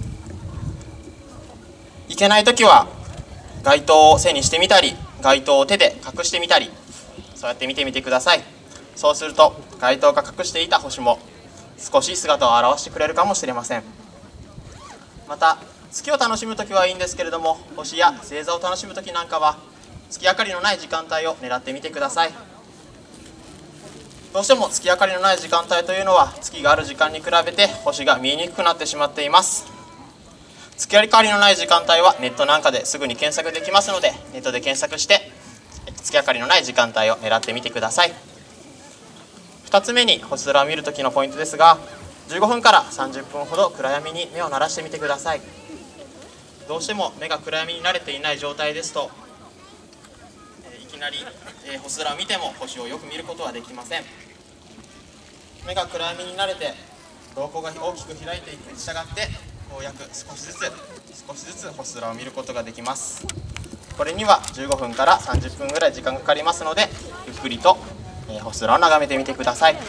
いけないときは街灯を背にしてみたり、街灯を手で隠してみたり、そうやって見てみてください。そうすると街灯が隠していた星も少し姿を現してくれるかもしれません。また月を楽しむときはいいんですけれども、星や星座を楽しむときなんかは月明かりのない時間帯を狙ってみてください。どうしても月明かりのない時間帯というのは月がある時間に比べて星が見えにくくなってしまっています。月明かりのない時間帯はネットなんかですぐに検索できますので、ネットで検索して月明かりのない時間帯を狙ってみてください。ふたつめに星空を見るときのポイントですが、じゅうごふんからさんじゅっぷんほど暗闇に目を慣らしてみてください。どうしても目が暗闇に慣れていない状態ですと、いきなり星空を見ても星をよく見ることはできません。目が暗闇に慣れて瞳孔が大きく開いていくに従ってようやく少しずつ少しずつ星空を見ることができます。これにはじゅうごふんからさんじゅっぷんぐらい時間がかかりますので、ゆっくりと星空を眺めてみてください。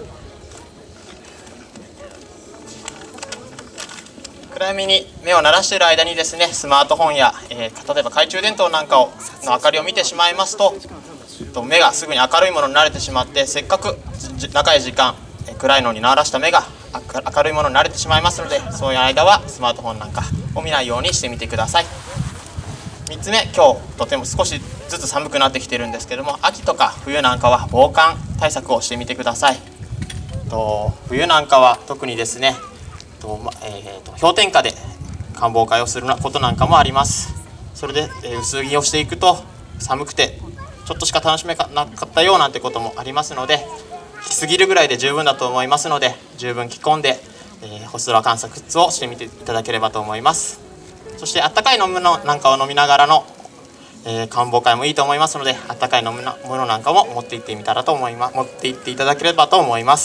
暗闇に目を慣らしている間にですね、スマートフォンや、えー、例えば懐中電灯なんかをの明かりを見てしまいますと、目がすぐに明るいものに慣れてしまって、せっかく長い時間暗いのに慣らした目が明るいものに慣れてしまいますので、そういう間はスマートフォンなんかを見ないようにしてみてください。みっつめ、今日とても少しずつ寒くなってきてるんですけども、秋とか冬なんかは防寒対策をしてみてください。と冬なんかは特にですね、と、えー、と氷点下で寒防会をすることなんかもあります。それで、えー、薄着をしていくと寒くてちょっとしか楽しめなかったよなんてこともありますので、着すぎるぐらいで十分だと思いますので、十分着込んで、えー、星空観察をしてみていただければと思います。そしてあったかい飲み物なんかを飲みながらの、えー、寒防会もいいと思いますので、あったかい飲み物なんかも持って行ってみたらと思います持って行っていただければと思います。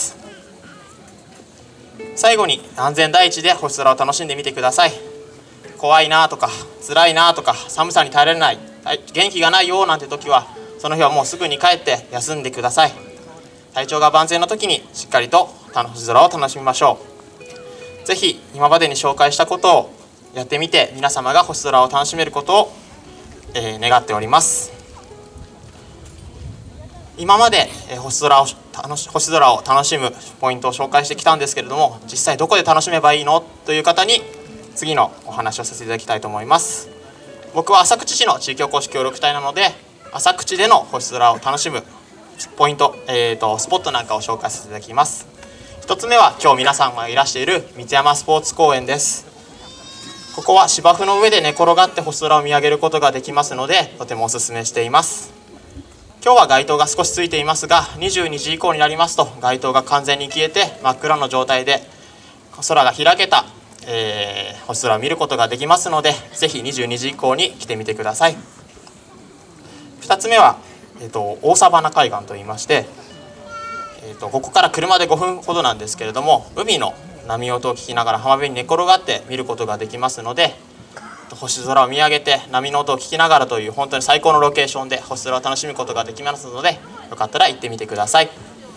最後に安全第一で星空を楽しんでみてください。怖いなとか辛いなとか寒さに耐えられない、元気がないよなんて時は、その日はもうすぐに帰って休んでください。体調が万全の時にしっかりと星空を楽しみましょう。ぜひ今までに紹介したことをやってみて、皆様が星空を楽しめることを、えー、願っております。今まで星空を星空を楽しむポイントを紹介してきたんですけれども、実際どこで楽しめばいいのという方に次のお話をさせていただきたいと思います。僕は浅口市の地域おこし協力隊なので、浅口での星空を楽しむポイント、えーと、スポットなんかを紹介させていただきます。ひとつめは今日皆さんがいらしている三ツ山スポーツ公園です。ここは芝生の上で寝転がって星空を見上げることができますので、とてもおすすめしています。今日は街灯が少しついていますが、にじゅうにじ以降になりますと街灯が完全に消えて真っ暗の状態で空が開けた、えー、星空を見ることができますので、ぜひにじゅうにじ以降に来てみてください。ふたつめは、えーと、大沢花海岸といいまして、えーと、ここから車でごふんほどなんですけれども、海の波音を聞きながら浜辺に寝転がって見ることができますので、星空を見上げて波の音を聞きながらという本当に最高のロケーションで星空を楽しむことができますので、よかったら行ってみてください。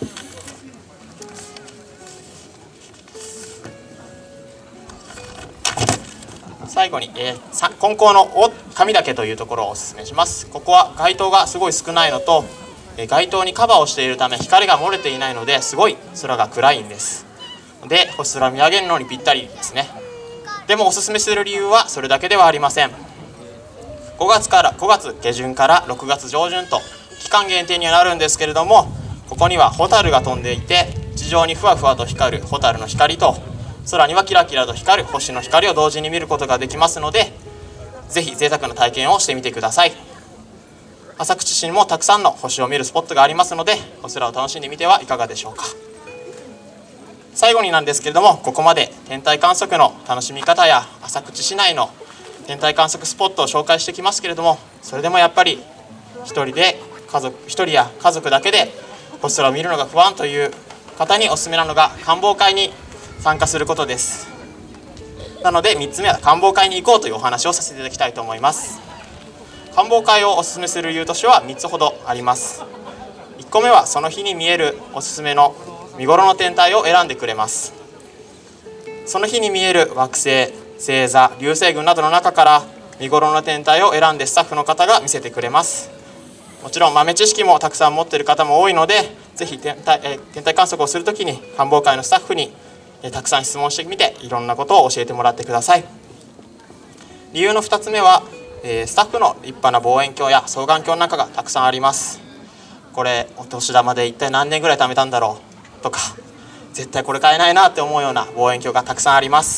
最後に、えー、金光の神岳というところをおすすめします。ここは街灯がすごい少ないのと、えー、街灯にカバーをしているため光が漏れていないので、すごい空が暗いんです。で、星空を見上げるのにぴったりですね。でもおすすめする理由はそれだけではありません。ごがつからごがつ下旬からろくがつ上旬と期間限定にはなるんですけれども、ここにはホタルが飛んでいて、地上にふわふわと光るホタルの光と、空にはキラキラと光る星の光を同時に見ることができますので、ぜひ贅沢な体験をしてみてください。 浅口市にもたくさんの星を見るスポットがありますので、星空を楽しんでみてはいかがでしょうか。最後になんですけれども、ここまで天体観測の楽しみ方や浅口市内の天体観測スポットを紹介してきますけれども、それでもやっぱり一人で家族一人や家族だけで星空を見るのが不安という方におすすめなのが観望会に参加することです。なのでみっつめは観望会に行こうというお話をさせていただきたいと思います。観望会をおすすめする理由としてはみっつほどあります。いっこめはその日に見えるおすすめの見頃の天体を選んでくれます。その日に見える惑星、星座、流星群などの中から見頃の天体を選んでスタッフの方が見せてくれます。もちろん豆知識もたくさん持っている方も多いので、ぜひ天体、え天体観測をするときに観望会のスタッフにえたくさん質問してみて、いろんなことを教えてもらってください。理由のふたつめは、えスタッフの立派な望遠鏡や双眼鏡なんかがたくさんあります。これお年玉で一体何年ぐらい貯めたんだろうとか、絶対これ買えないなって思うような望遠鏡がたくさんあります。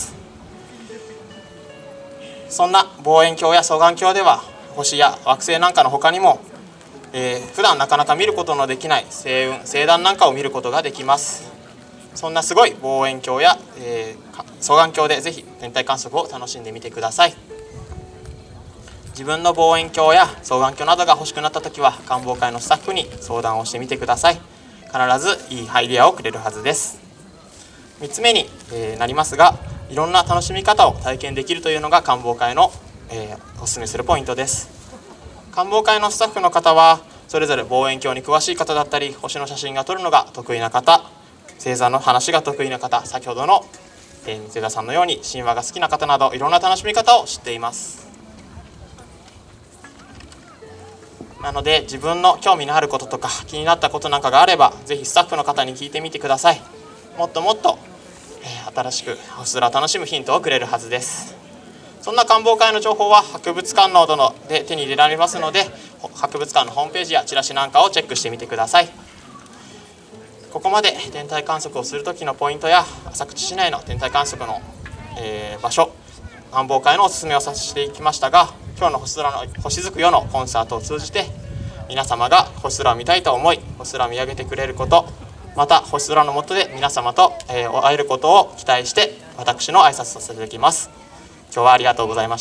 そんな望遠鏡や双眼鏡では星や惑星なんかの他にも、えー、普段なかなか見ることのできない星雲、星団なんかを見ることができます。そんなすごい望遠鏡や、えー、双眼鏡でぜひ天体観測を楽しんでみてください。自分の望遠鏡や双眼鏡などが欲しくなった時は観望会のスタッフに相談をしてみてください。必ずいいアイデアをくれるはずです。みっつめに、えー、なりますが、いろんな楽しみ方を体験できるというのが観望会の、えー、おすすめするポイントです。観望会のスタッフの方はそれぞれ望遠鏡に詳しい方だったり、星の写真が撮るのが得意な方、星座の話が得意な方、先ほどの、えー、星座さんのように神話が好きな方など、いろんな楽しみ方を知っています。なので自分の興味のあることとか気になったことなんかがあれば、ぜひスタッフの方に聞いてみてください。もっともっと、えー、新しく星空を楽しむヒントをくれるはずです。そんな観望会の情報は博物館などで手に入れられますので、博物館のホームページやチラシなんかをチェックしてみてください。ここまで天体観測をする時のポイントや浅口市内の天体観測の、えー、場所、観望会のおすすめをさせていきましたが、今日の星空の星づくよのコンサートを通じて皆様が星空を見たいと思い、星空を見上げてくれること、また星空の下で皆様と、えー、会えることを期待して私の挨拶させていただきます。今日はありがとうございました。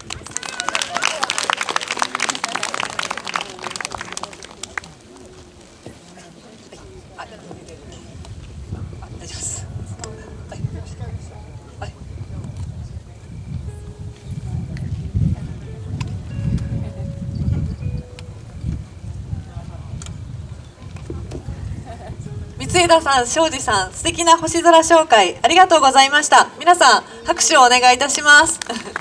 三枝さん、庄司さん、素敵な星空紹介ありがとうございました。皆さん拍手をお願いいたします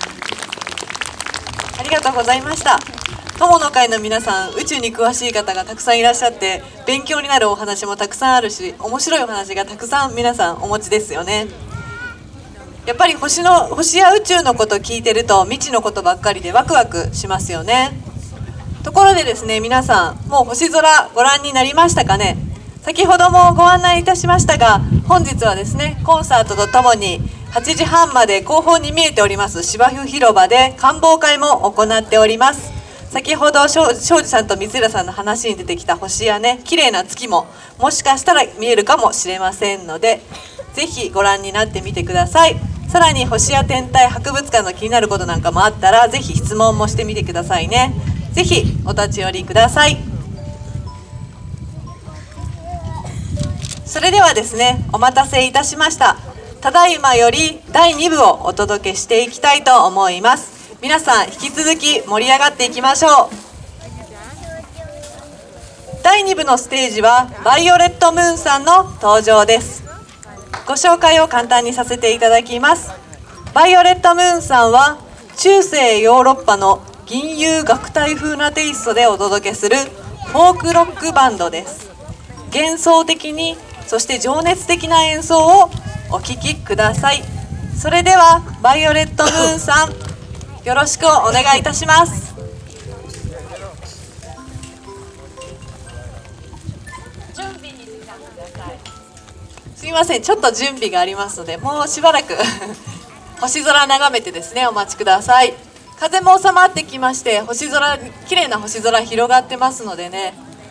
ありがとうございました。友の会の皆さん、宇宙に詳しい方がたくさんいらっしゃって、勉強になるお話もたくさんあるし、面白いお話がたくさん皆さんお持ちですよね。やっぱり星の星や宇宙のことを聞いてると未知のことばっかりでワクワクしますよね。ところでですね、皆さんもう星空ご覧になりましたかね。先ほどもご案内いたしましたが、本日はですね、コンサートとともにはちじはんまで後方に見えております芝生広場で観望会も行っております。先ほど庄司さんと三浦さんの話に出てきた星やね、綺麗な月ももしかしたら見えるかもしれませんので、ぜひご覧になってみてください。さらに星や天体博物館の気になることなんかもあったら、ぜひ質問もしてみてくださいね。ぜひお立ち寄りください。それではですね、お待たせいたしました。ただいまよりだいにぶをお届けしていきたいと思います。皆さん引き続き盛り上がっていきましょう。だいにぶのステージはバイオレットムーンさんの登場です。ご紹介を簡単にさせていただきます。バイオレットムーンさんは中世ヨーロッパの銀融楽隊風なテイストでお届けするフォークロックバンドです。幻想的に、そして情熱的な演奏をお聴きください。それではバイオレットムーンさん、よろしくお願いいたします。準備に時間ください。すみません、ちょっと準備がありますので、もうしばらく星空眺めてですね、お待ちください。 風も収まってきまして、星空、綺麗な星空広がってますのでね。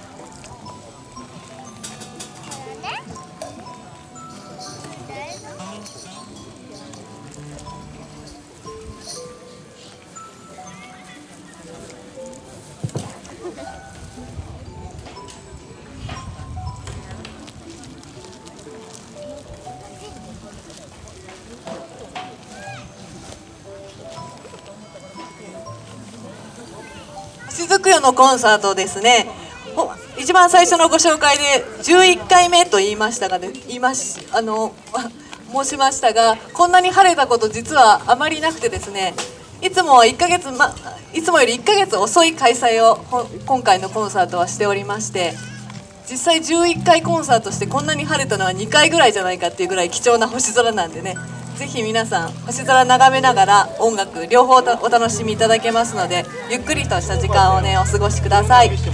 星づくよのコンサートですね。一番最初のご紹介でじゅういっかいめと言いましたが、ね、言いましあの申しましたが、こんなに晴れたこと実はあまりなくてですね、いつもはいっかげつ、ま、いつもよりいっかげつ遅い開催を今回のコンサートはしておりまして、実際じゅういっかいコンサートしてこんなに晴れたのはにかいぐらいじゃないかっていうぐらい貴重な星空なんでね、ぜひ皆さん星空眺めながら音楽両方お楽しみいただけますので、ゆっくりとした時間をねお過ごしください。 好き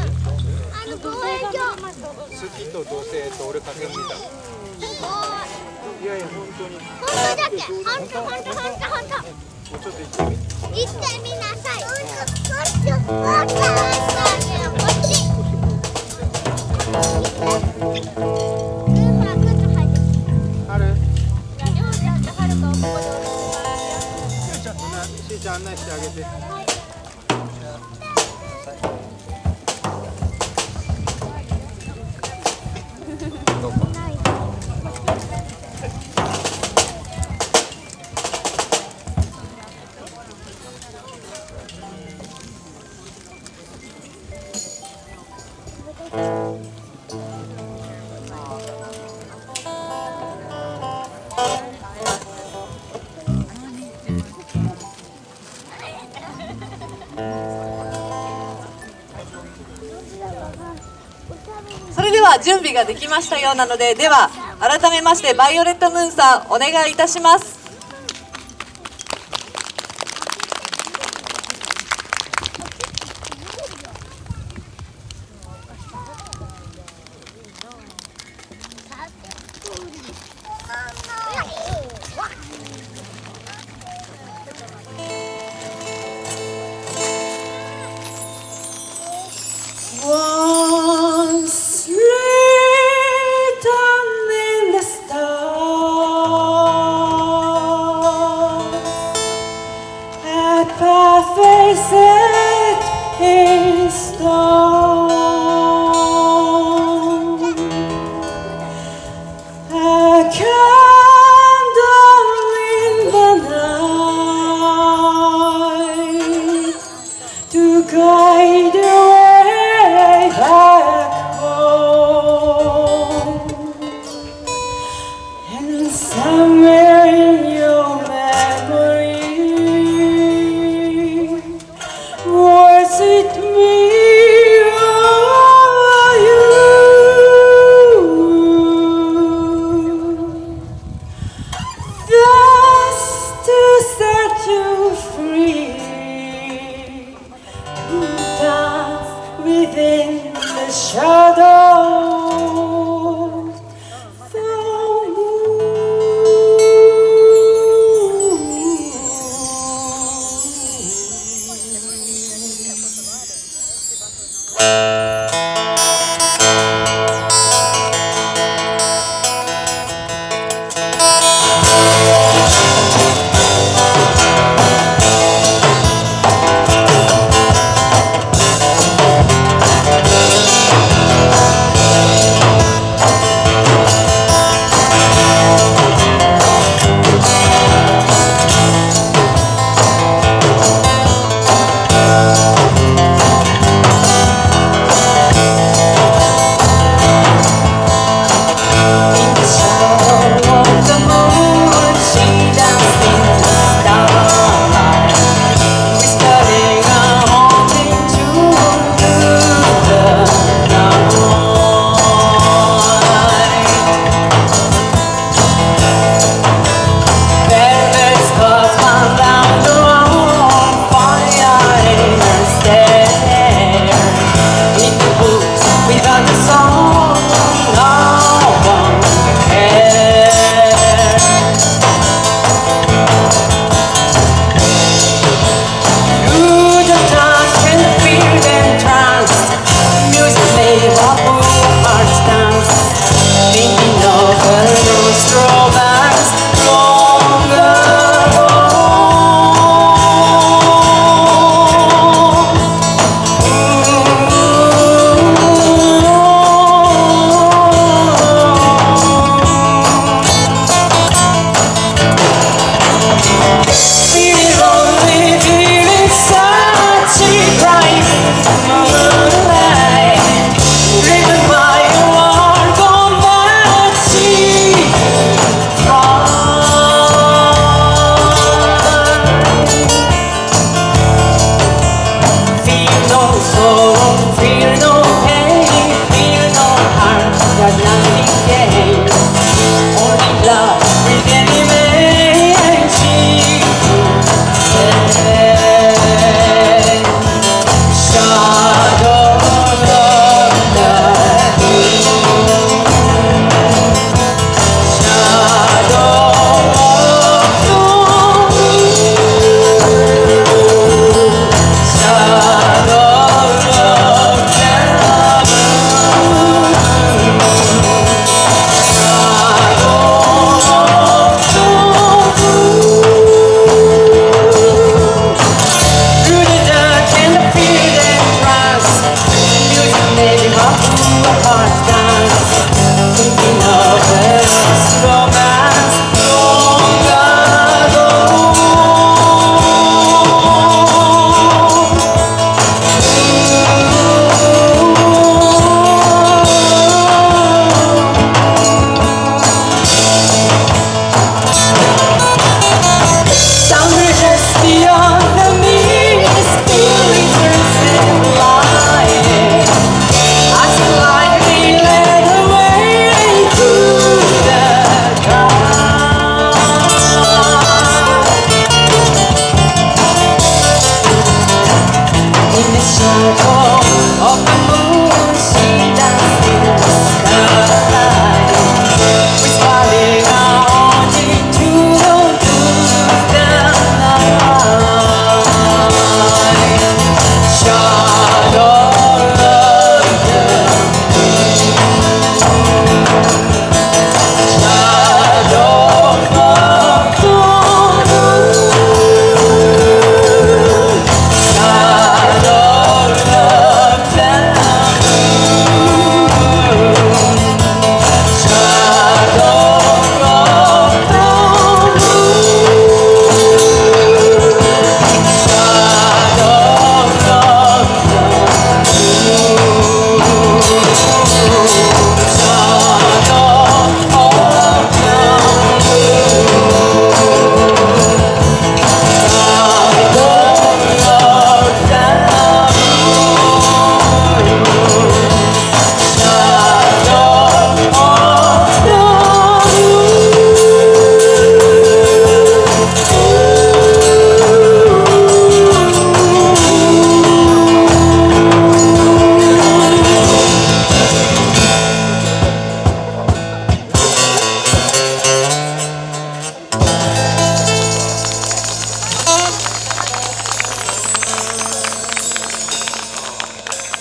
と同性と俺かけみたい。いやいや本当に。本当だっけ？本当本当本当本当。もうちょっと行ってみ。行ってみなさい。こっち。ある？しーちゃん案内してあげて。 それでは準備ができましたようなので、では改めましてバイオレットムーンさんお願いいたします。 Once written in the stars, a path set in stone, a candle in the night to guide the way back home. And somewhere in your memory, was it me or you? Just to set you free, dance within the shadows. The moon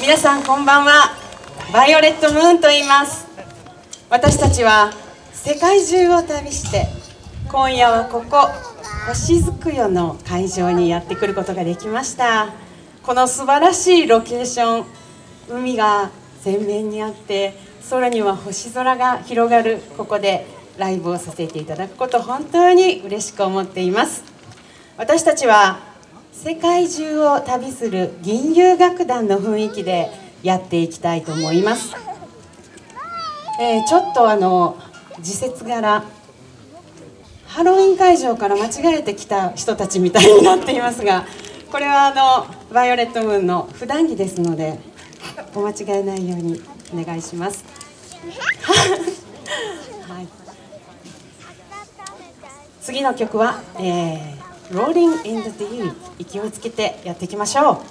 皆さんこんばんは。バイオレットムーンと言います。私たちは世界中を旅して今夜はここ星づくよの会場にやってくることができました。この素晴らしいロケーション、海が前面にあって空には星空が広がるここでライブをさせていただくこと本当に嬉しく思っています。私たちは世界中を旅する銀融楽団の雰囲気でやっていきたいと思います。えー、ちょっとあの時節柄ハロウィン会場から間違えてきた人たちみたいになっていますが、これはあのバイオレットムーンの普段着ですのでお間違えないようにお願いします。はい、次の曲は、えーRolling in the Deep、 勢いつけてやっていきましょう。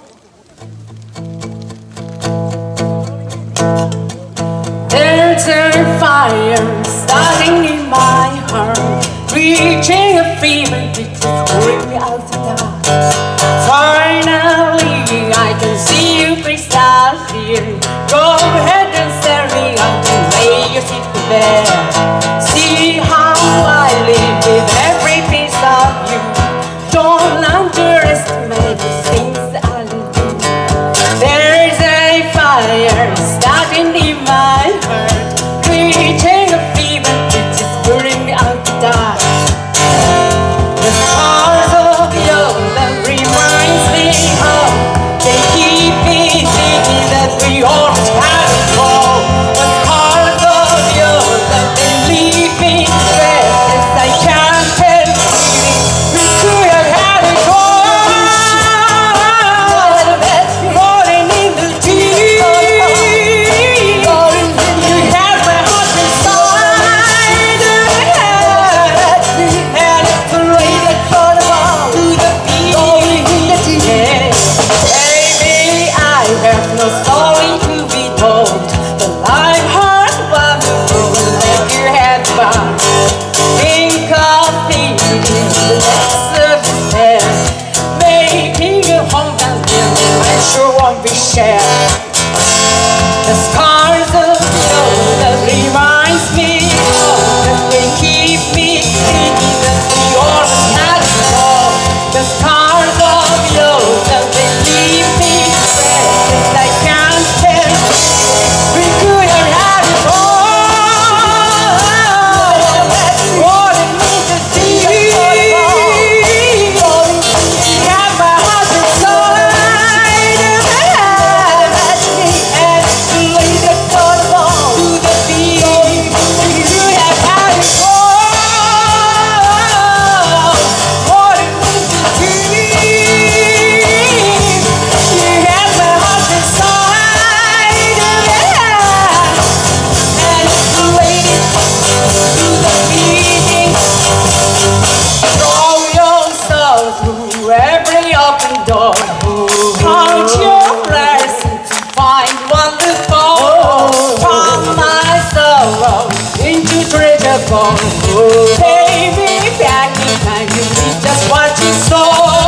There's a fire starting in my heart, reaching a fever which is pulling me out the dark. Finally I can see you crystal clear. Go ahead and stare me out and lay your seat there. See how I live with every piece of you. Don't underestimate the things that I do. There's a fire starting in my heart, reaching a fever which is burning me out to die. The scars of your love reminds me of. They keep me thinking that we always had it all. The scars of your love, they leave me restless. I can't help feeling we could have had it all. Rolling in the deep, you have my heart inside, and it's the way that brought us all to the beat. Yeah. Baby, I have no story to be told, but I've heard wonderful that you had fun. Think of me in the next service there, making a home down here I sure won't be shared. The scars of your love reminds me of that they keep me thinking that we always had it all. The scars of your love, they leave me restless. I can't tell we could have had it all. Rolling in the deep, you have my heart inside, and it's the way that brought us all to the beat. You could have had it all. Rolling in the deep, you have my heart inside, and it's the way that to the beat. Throw your soul through every open door. Count your blessings to find wonderful. From my sorrow into treasure vault. Take me back in time to read just what you saw.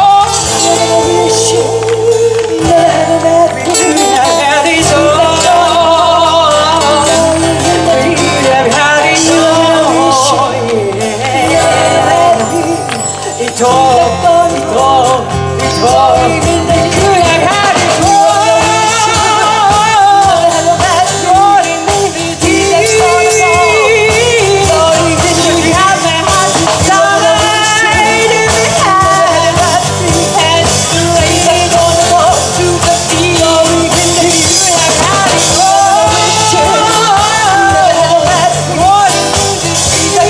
We could have had it all. We could have had it all. Yeah. It all, it all, it all. We could have had it all. Rolling in the deep, you have my heart inside, and the way they gonna go to the beat. You have had it all. Rolling in the deep, you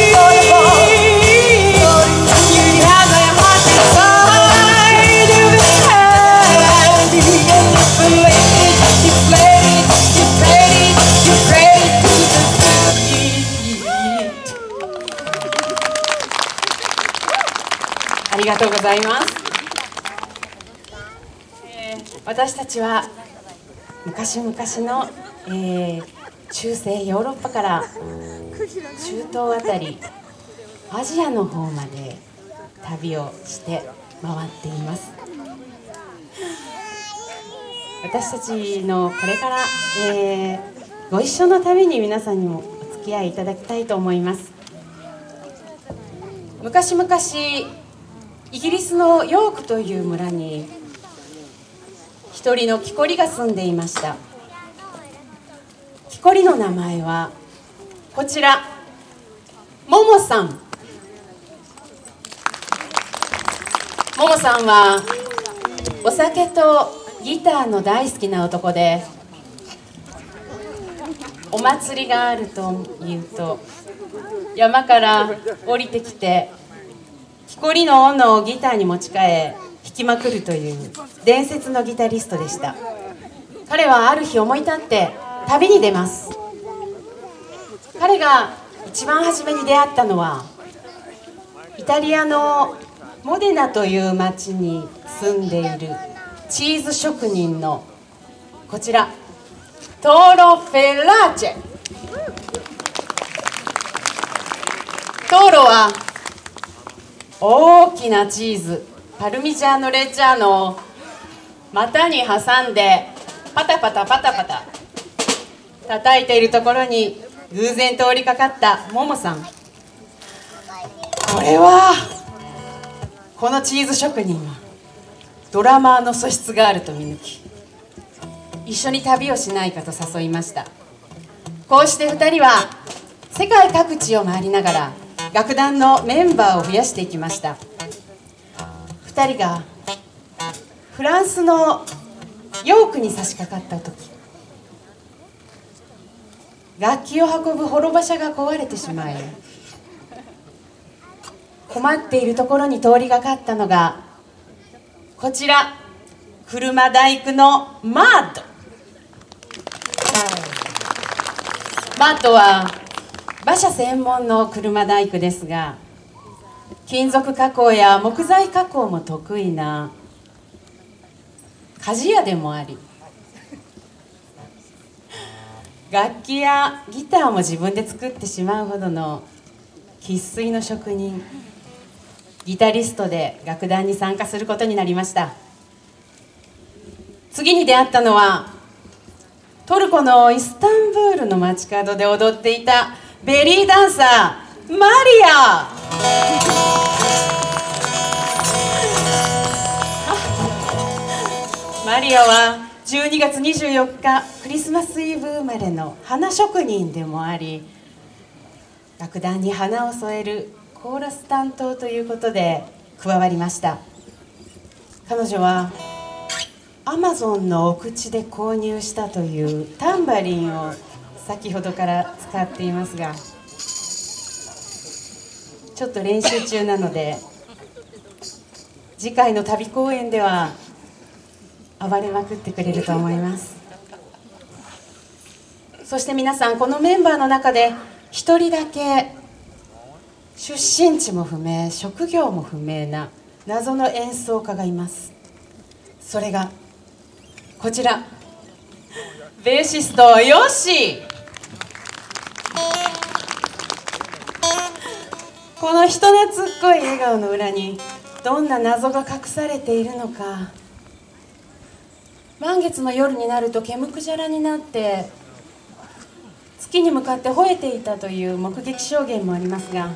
have my heart inside, and you played it, you played it, you played it, you played it to the beat. ありがとうございます。えー私たちは昔々の、えー中世ヨーロッパから中東あたりアジアの方まで旅をして回っています。 私たちのこれから、えー、ご一緒の旅に皆さんにもお付き合いいただきたいと思います。昔々イギリスのヨークという村に一人の木こりが住んでいました。木こりの名前はこちら、ももさん。ももさんはお酒とギターの大好きな男で、お祭りがあるというと山から降りてきて木こりの斧をギターに持ち替え弾きまくるという伝説のギタリストでした。彼はある日思い立って旅に出ます。彼が一番初めに出会ったのはイタリアのモデナという町に住んでいるチーズ職人のこちら、トーロ・フェラーチェ。トーロは大きなチーズパルミジャーノ・レッジャーノを股に挟んでパタパタパタパタ叩いているところに偶然通りかかったももさん。これはこのチーズ職人はドラマーの素質があると見抜き、一緒に旅をしないかと誘いました。こうしてふたりは世界各地を回りながら楽団のメンバーを増やしていきました。ふたりがフランスのヨークに差し掛かった時、楽器を運ぶ幌馬車が壊れてしまい、困っているところに通りがかったのがこちら、車大工のマッド。マッドは馬車専門の車大工ですが、金属加工や木材加工も得意な鍛冶屋でもあり、楽器やギターも自分で作ってしまうほどの生粋の職人、ギタリストで楽団に参加することになりました。次に出会ったのはトルコのイスタンブールの街角で踊っていたベリーダンサーマリア。マリアはじゅうにがつにじゅうよっかクリスマスイブ生まれの花職人でもあり、楽団に花を添えるコーラス担当ということで加わりました。彼女はアマゾンの奥地で購入したというタンバリンを先ほどから使っていますが、ちょっと練習中なので次回の旅公演では暴れまくってくれると思います。そして皆さん、このメンバーの中で一人だけ出身地も不明、職業も不明な謎の演奏家がいます。それがこちら、ベーシストヨッシー。この人懐っこい笑顔の裏にどんな謎が隠されているのか。満月の夜になると毛むくじゃらになって月に向かって吠えていたという目撃証言もありますが、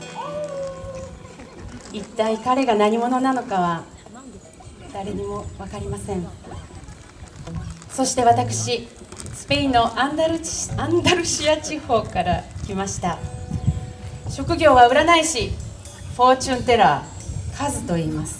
一体彼が何者なのかは誰にも分かりません。そして私、スペインのアンダルチ、アンダルシア地方から来ました。職業は占い師、フォーチュンテラー、カズと言います。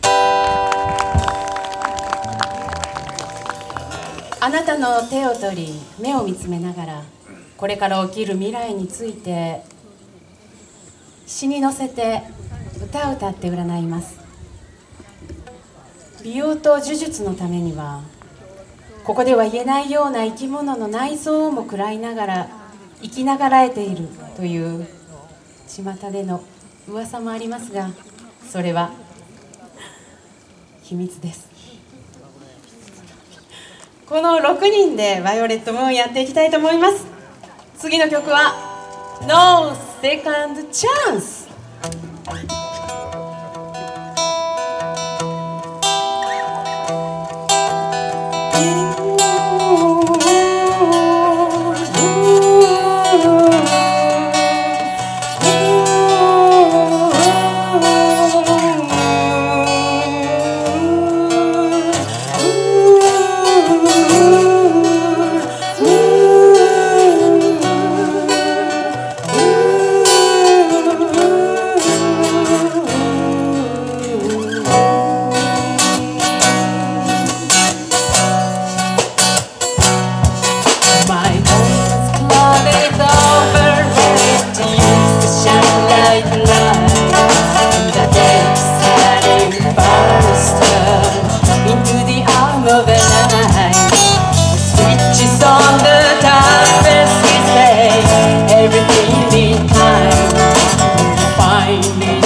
あなたの手を取り目を見つめながら、これから起きる未来について詩に乗せて歌を歌って占います。美容と呪術のためにはここでは言えないような生き物の内臓をも食らいながら生きながらえているという巷での噂もありますが、それは秘密です。このろくにんでバイオレットムーンやっていきたいと思います。次の曲は No Second Chance。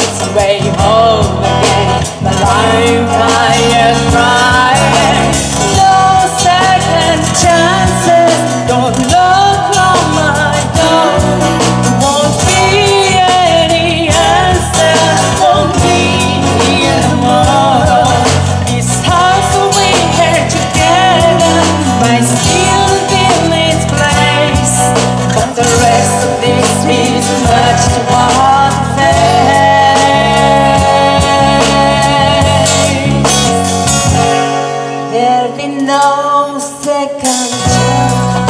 its way home again. But I'm tired crying. No second chances. Don't knock on my door. Won't be any answer. Won't be here tomorrow. This house we had together might still be in its place, but the rest of this is much too hard to face. There'll be no second chance.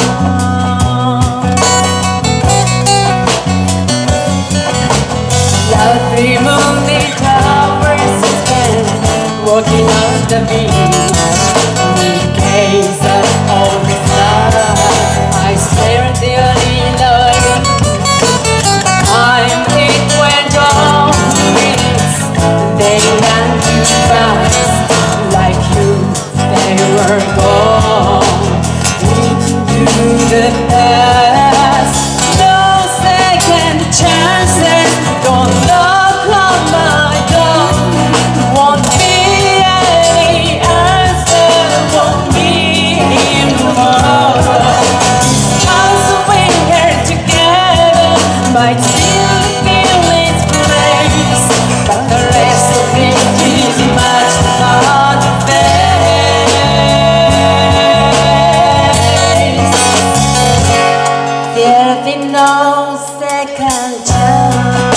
Lovely moonlit hours spent walking on the beach. We gaze at all the stars. I stare at the early light. Time it went on minutes. They ran too fast. Like you, they were gone into the past. No second chances. Don't knock on my door. Won't be any answer. Won't be here tomorrow. House we here together might still feel its place, but the rest of it is much hard to face. There'll be no second chance.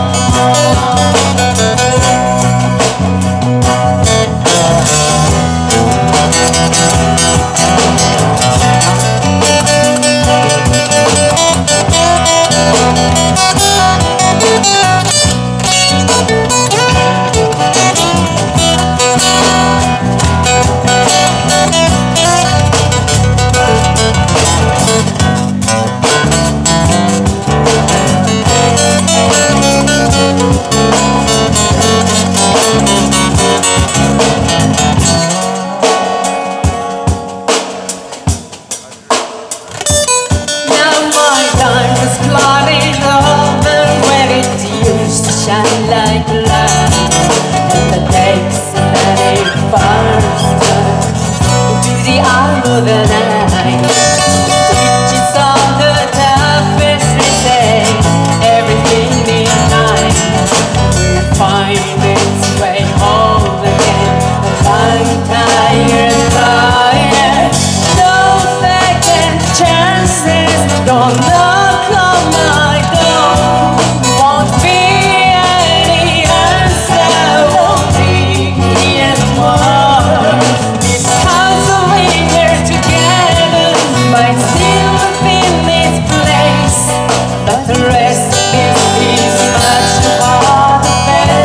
Now my time is clouding over where it used to shine like light, and the takes that it faster into the eye of the night. Each is on the toughest, they say, everything in time will find its way home again. But I'm tired, tired. No second chances. Don't knock on my door. Won't be any answer. Won't be here tomorrow. This house we here together might still be in its place, but the rest of this is much too hard to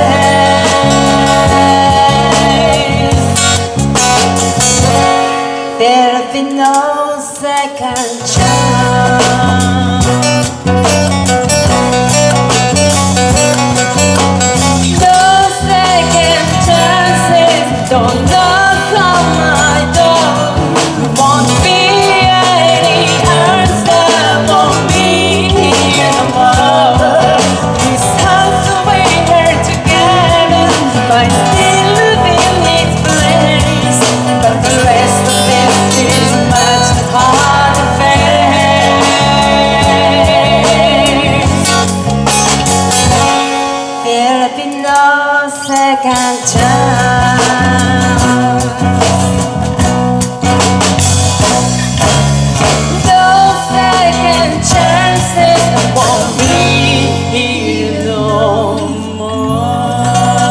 face. There'll be no second chance. No second chances. Don't knock on my door. Won't be any answer. Won't be here tomorrow. This house we here together might still be in its place, but the rest of this is much too hard to face. There'll be no second chance. No second chances. Won't be here no more.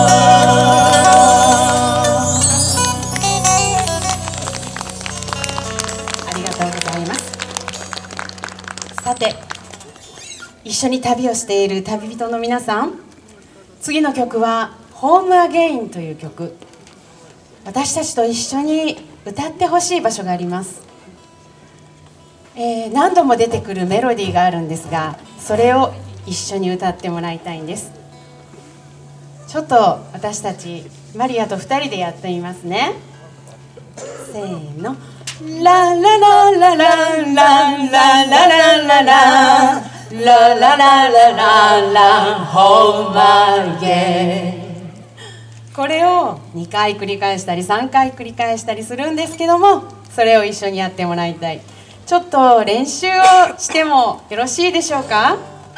ありがとうございます。さて、一緒に旅をしている旅人の皆さん、次の曲は「ホームアゲイン」という曲。私たちと一緒に歌ってほしい場所があります。えー、何度も出てくるメロディーがあるんですが、それを一緒に歌ってもらいたいんです。ちょっと私たちマリアとふたりでやってみますね。せーの。ラララララララララララララララララホームアゲン。これをにかい繰り返したりさんかい繰り返したりするんですけども、それを一緒にやってもらいたい。ちょっと練習をしてもよろしいでしょうか。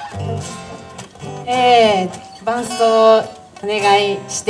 えー、伴奏お願いして。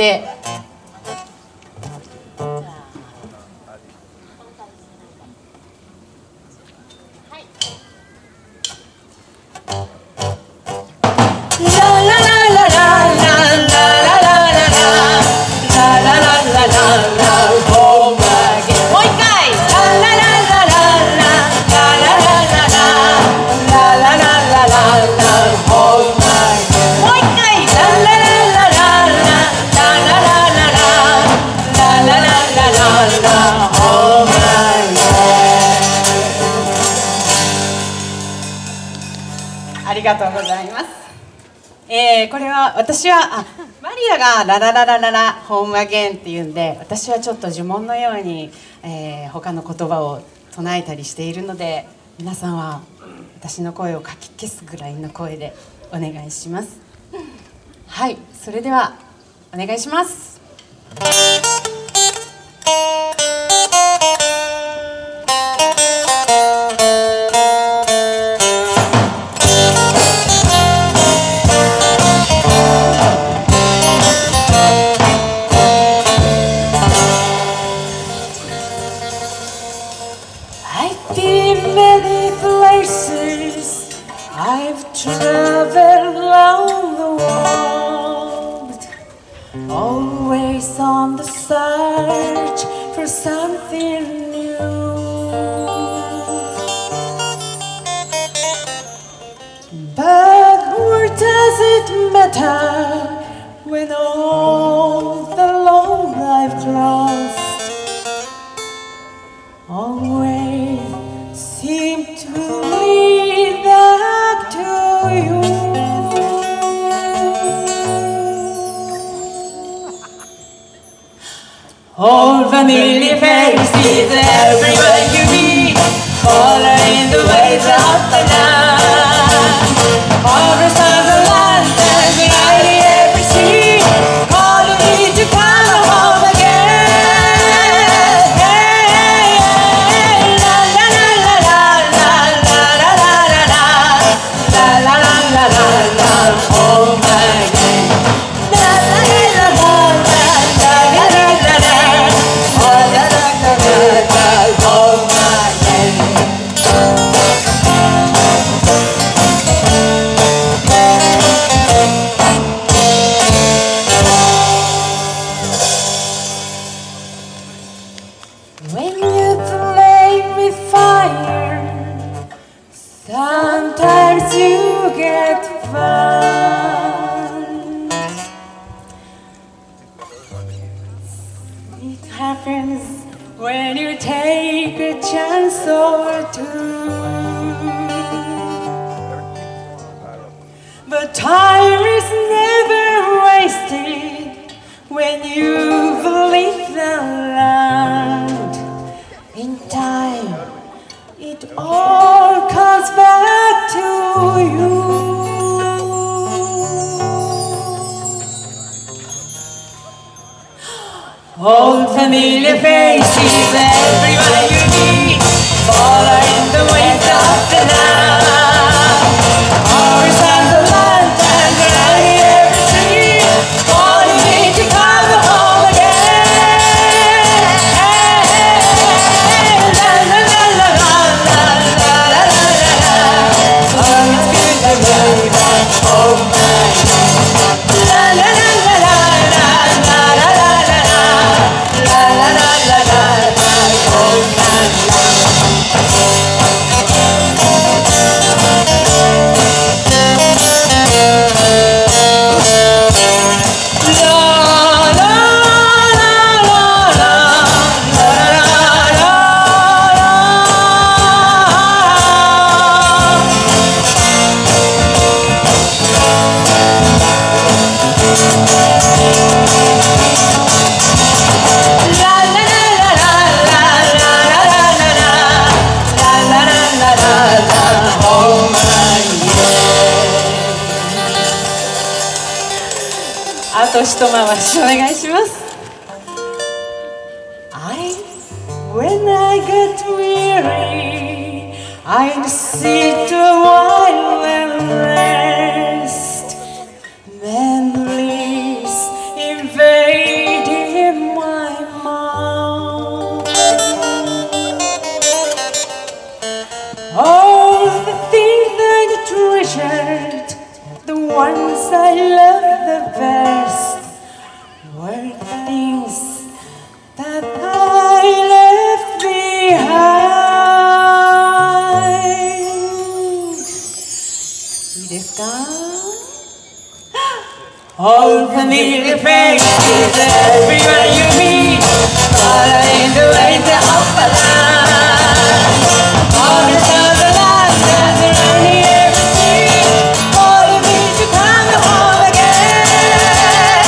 ありがとうございます。えー、これは私はあマリアがララララララホームアゲンっていうんで、私はちょっと呪文のように、えー、他の言葉を唱えたりしているので、皆さんは私の声をかき消すぐらいの声でお願いします。はい、それではお願いします。 I've traveled around the world, always on the search for something new. But where does it matter when all the long I've crossed always seem to lead back to you? All familiar faces everywhere you meet, following the ways of the night. All the stars of lanterns lighting every sea, calling me to come home again. La la la la la la la la la la la la la la la, home again. La la la la la la la la la la, oh la la la la la, home again. When you play with fire, sometimes you get fun. It happens when you take a chance or two. But time is never wasted when you believe the land. In time, it all comes back to you. Old familiar faces everywhere you meet, following the ways of the night. Our sons of lanterns lighting every street, calling me to come home again. La la la la la la la la la la. Oh, it's good to be back home again. La la la la la la la la la la la la la la la la, home again. しと回しお願いします。I, when I get weary, I'd sit a while and rest. Memories invade in my mind. All the things I treasured, the ones I loved the best, were the things that I left behind. いいですか? All familiar faces, everyone you meet, following the ways of the line. All the stars are lost, and they're only ever see. All of me to come home again.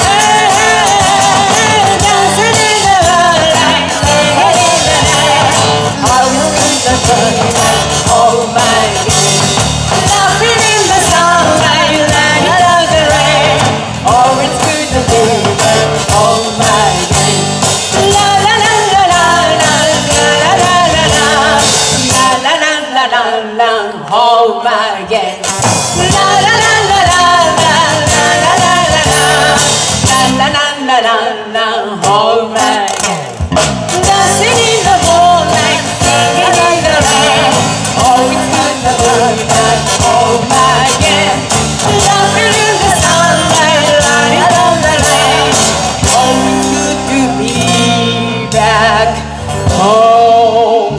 Dancing in the light, singing in the night. How you in the sunlight, oh my God. Laughing in the sunlight, light of the rain. Oh, it's good to be back, oh my God. La la la la la la la la la la la la la la la la, oh my God. La la la la la la la la la la la la la la la, oh my God. Dancing in the moonlight, singing in the rain. Oh, it's good to be back, oh my God. Laughing in the sunlight, light of the rain. Oh, it's good to be back home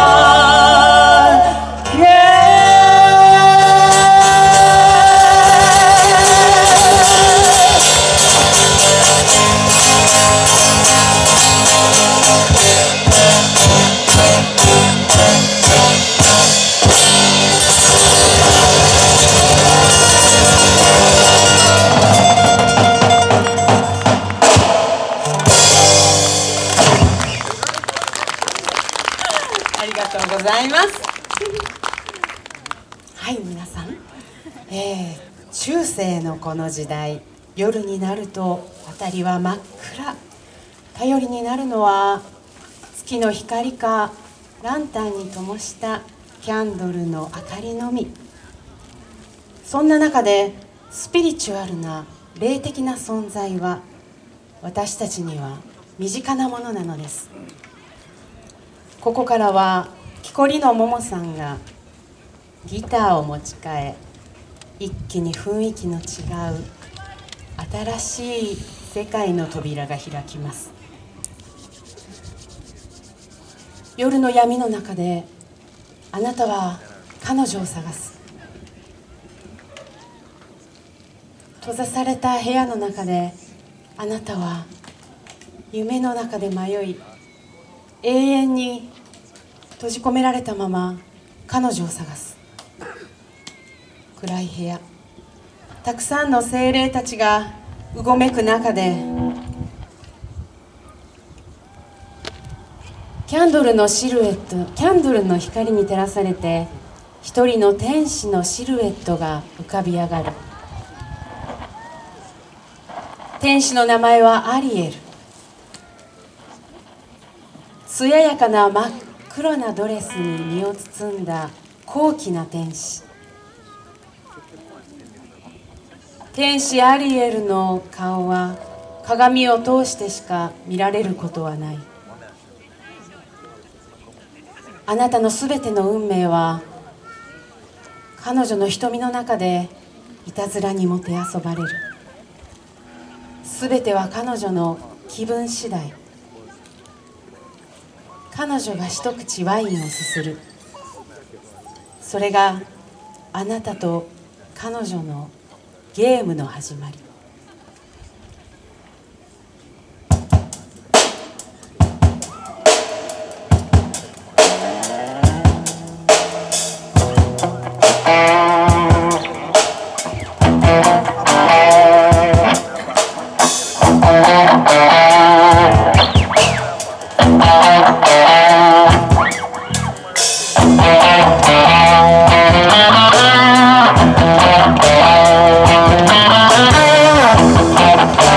ありがとうございます。はい、皆さん、えー、中世のこの時代、夜になると辺りは真っ暗。頼りになるのは月の光かランタンに灯したキャンドルの明かりのみ。そんな中でスピリチュアルな霊的な存在は私たちには身近なものなのです。ここからは木こりのももさんがギターを持ち替え、一気に雰囲気の違う新しい世界の扉が開きます。夜の闇の中であなたは彼女を探す。閉ざされた部屋の中であなたは夢の中で迷い、永遠に閉じ込められたまま彼女を探す。暗い部屋、たくさんの精霊たちがうごめく中で、キャンドルのシルエット、キャンドルの光に照らされて一人の天使のシルエットが浮かび上がる。天使の名前はアリエル。艶やかな真っ黒なドレスに身を包んだ高貴な天使。天使アリエルの顔は鏡を通してしか見られることはない。あなたのすべての運命は彼女の瞳の中でいたずらにもてあそばれる。すべては彼女の気分次第。彼女が一口ワインをすする。それがあなたと彼女のゲームの始まり。 Oh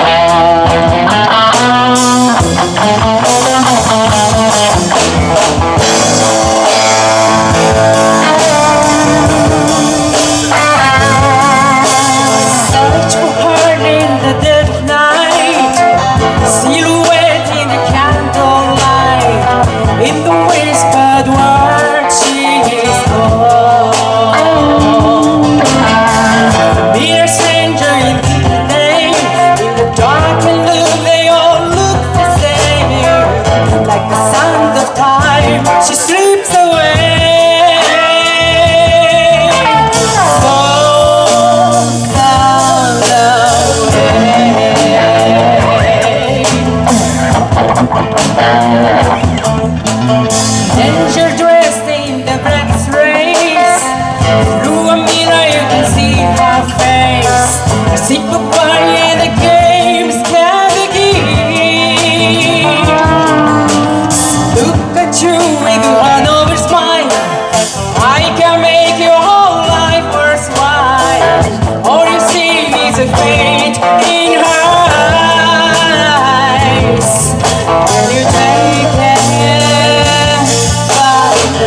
Angel dressed in the blackest race. Through a mirror you can see her face. A simple party and the games can begin. Look at you with one over smile. I can make your whole life worthwhile. All you see is a fate in her eyes. When you take it by the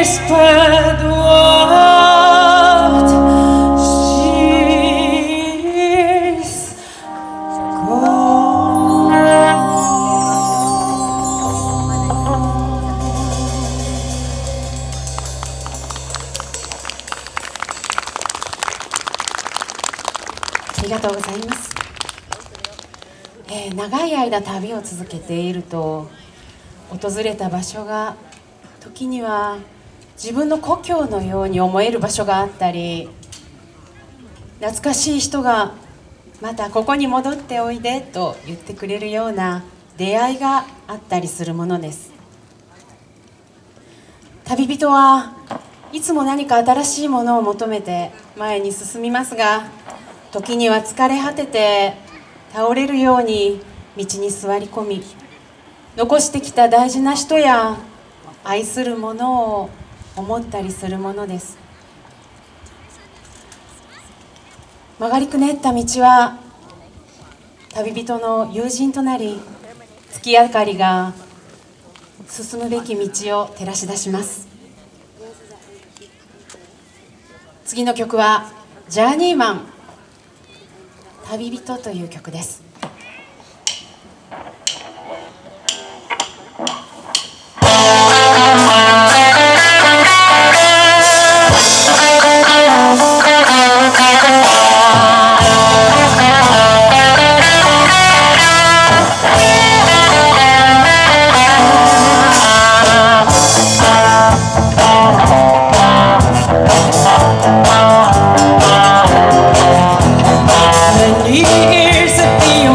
whispered what she's gone. ありがとうございます。えー長い間旅を続けていると訪れた場所が時には自分の故郷のように思える場所があったり、懐かしい人がまたここに戻っておいでと言ってくれるような出会いがあったりするものです。旅人はいつも何か新しいものを求めて前に進みますが、時には疲れ果てて倒れるように道に座り込み、残してきた大事な人や愛するものを思ったりするものです。曲がりくねった道は旅人の友人となり、月明かりが進むべき道を照らし出します。次の曲はジャーニーマン旅人という曲です。 Years of the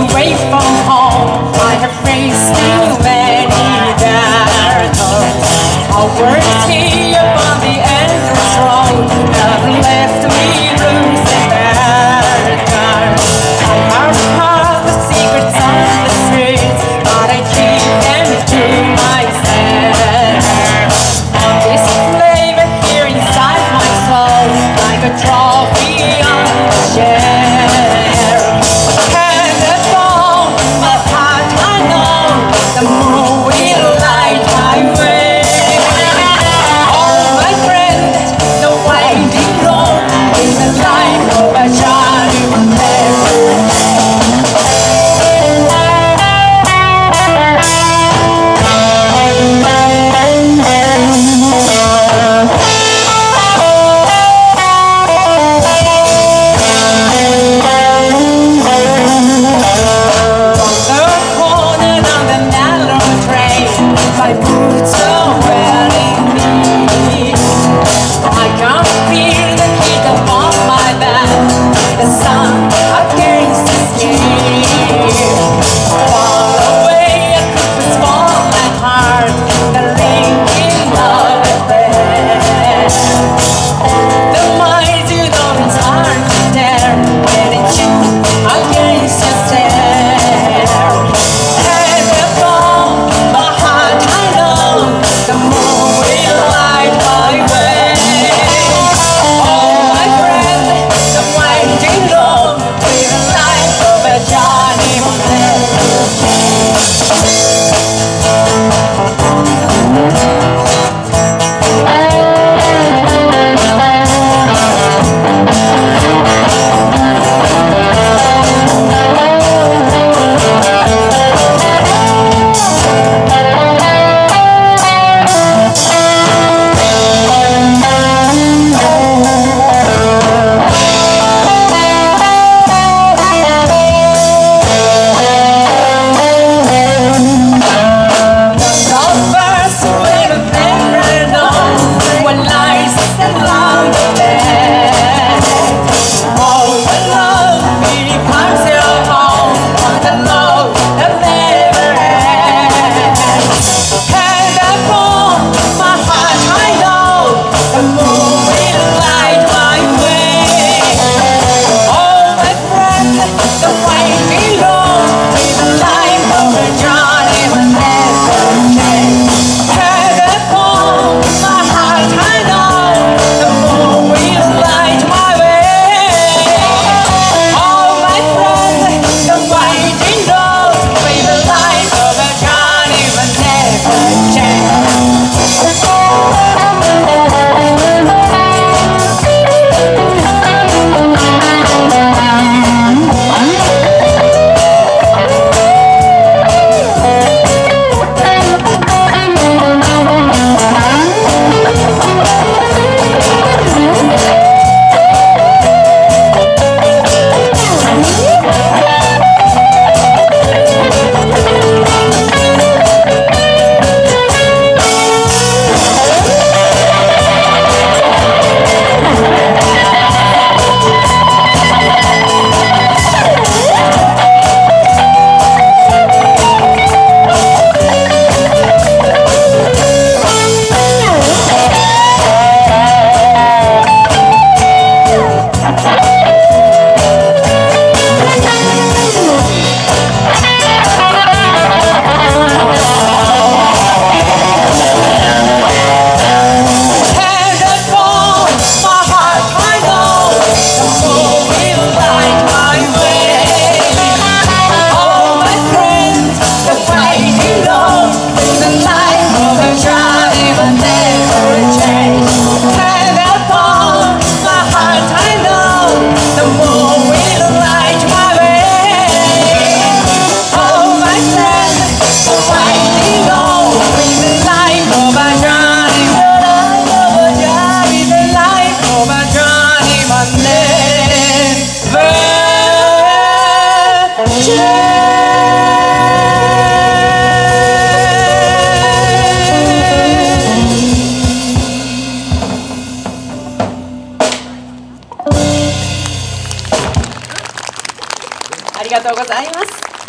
がとうございます。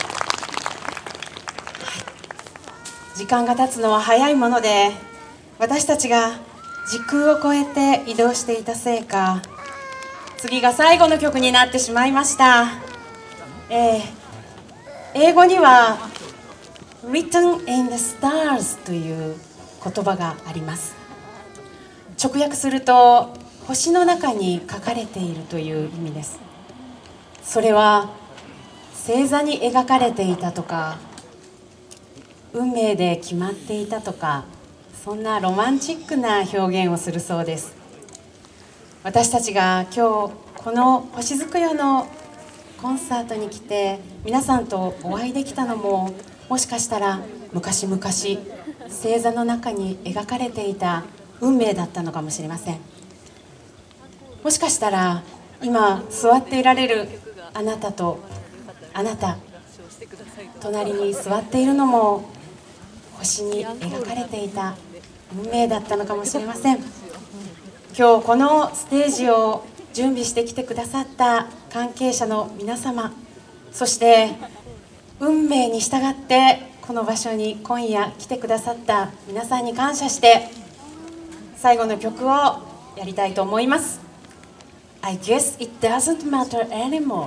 時間が経つのは早いもので、私たちが時空を超えて移動していたせいか、次が最後の曲になってしまいました。えー、英語には Written in the Stars という言葉があります。直訳すると星の中に書かれているという意味です。それは星座に描かれていたとか、運命で決まっていたとか、そんなロマンチックな表現をするそうです。私たちが今日この星づくよのコンサートに来て皆さんとお会いできたのも、もしかしたら昔々星座の中に描かれていた運命だったのかもしれません。もしかしたら今座っていられるあなたとあなた、隣に座っているのも星に描かれていた運命だったのかもしれません。今日このステージを準備してきてくださった関係者の皆様、そして運命に従ってこの場所に今夜来てくださった皆さんに感謝して最後の曲をやりたいと思います。 I guess it doesn't matter anymore。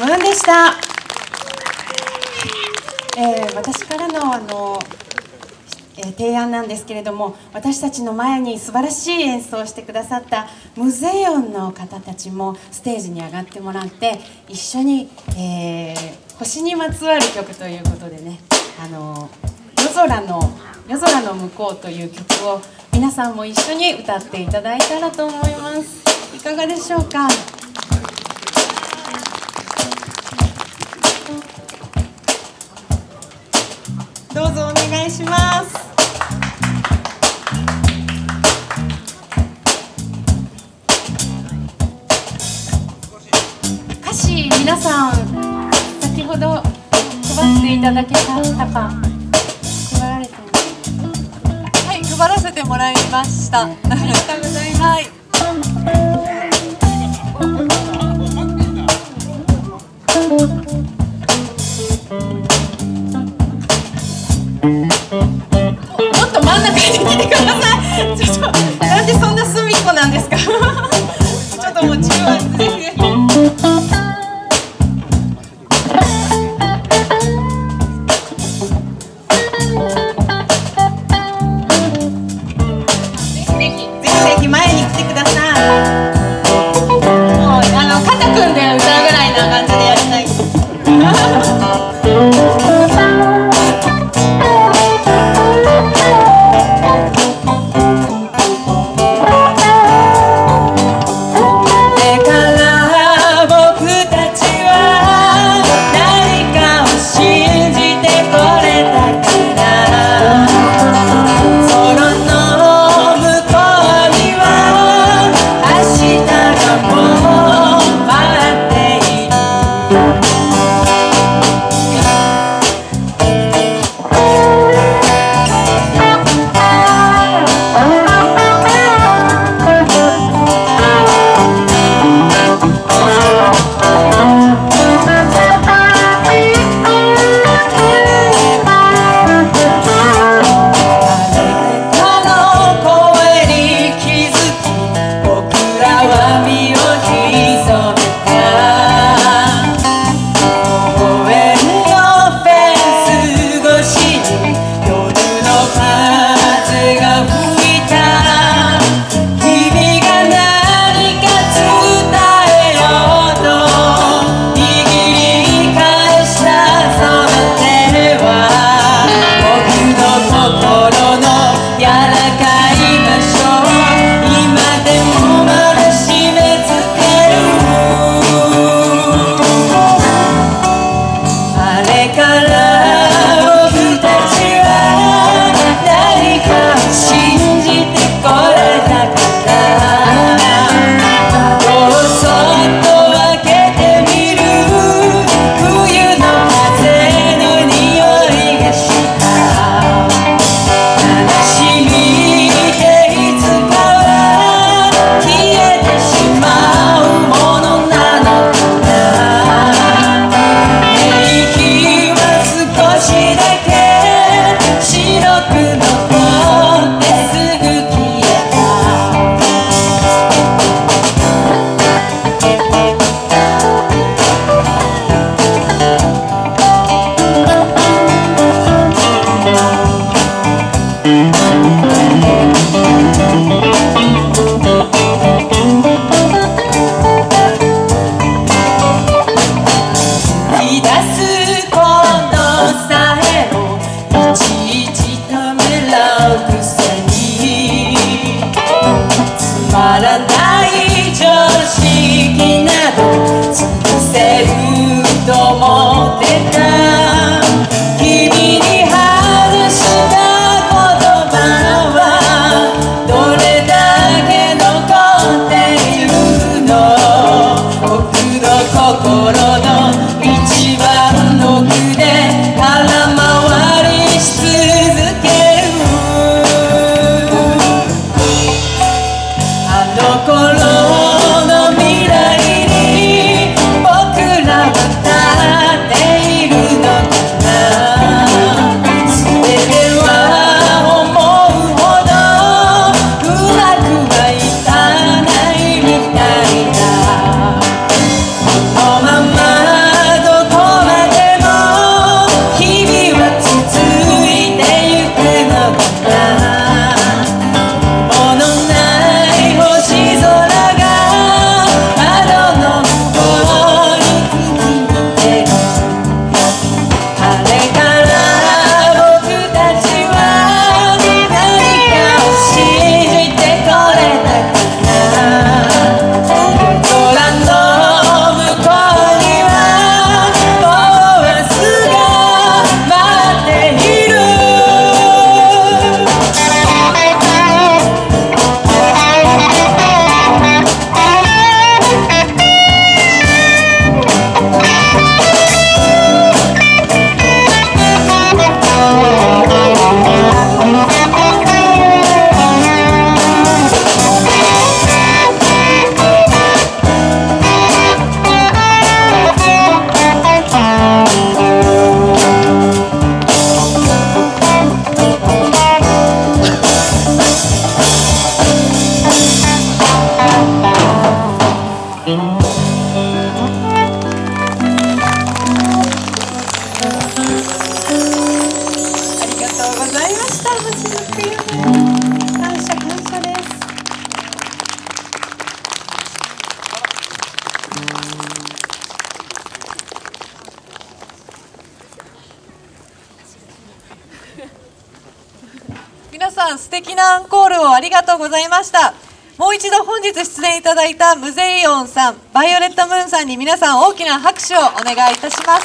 ムーンでした。えー、私からのあの、えー、提案なんですけれども、私たちの前に素晴らしい演奏をしてくださったムゼオンの方たちもステージに上がってもらって、一緒に、えー、星にまつわる曲ということでね、あの夜空の夜空の向こうという曲を皆さんも一緒に歌っていただいたらと思います。いかがでしょうか。どうぞお願いします。歌詞皆さん先ほど配っていただけたか配られてます。 はい、配らせてもらいました。ありがとうございます。はい。 もっと真ん中に来てください。ちょっとなんでそんな隅っこなんですか。ちょっともう中央ぜひぜひ。ぜひ前に来てください。もうあの肩組んで歌うぐらいな感じでやりたい。 さん素敵なアンコールをありがとうございました。もう一度本日出演いただいたムゼイオンさん、バイオレットムーンさんに皆さん大きな拍手をお願いいたします。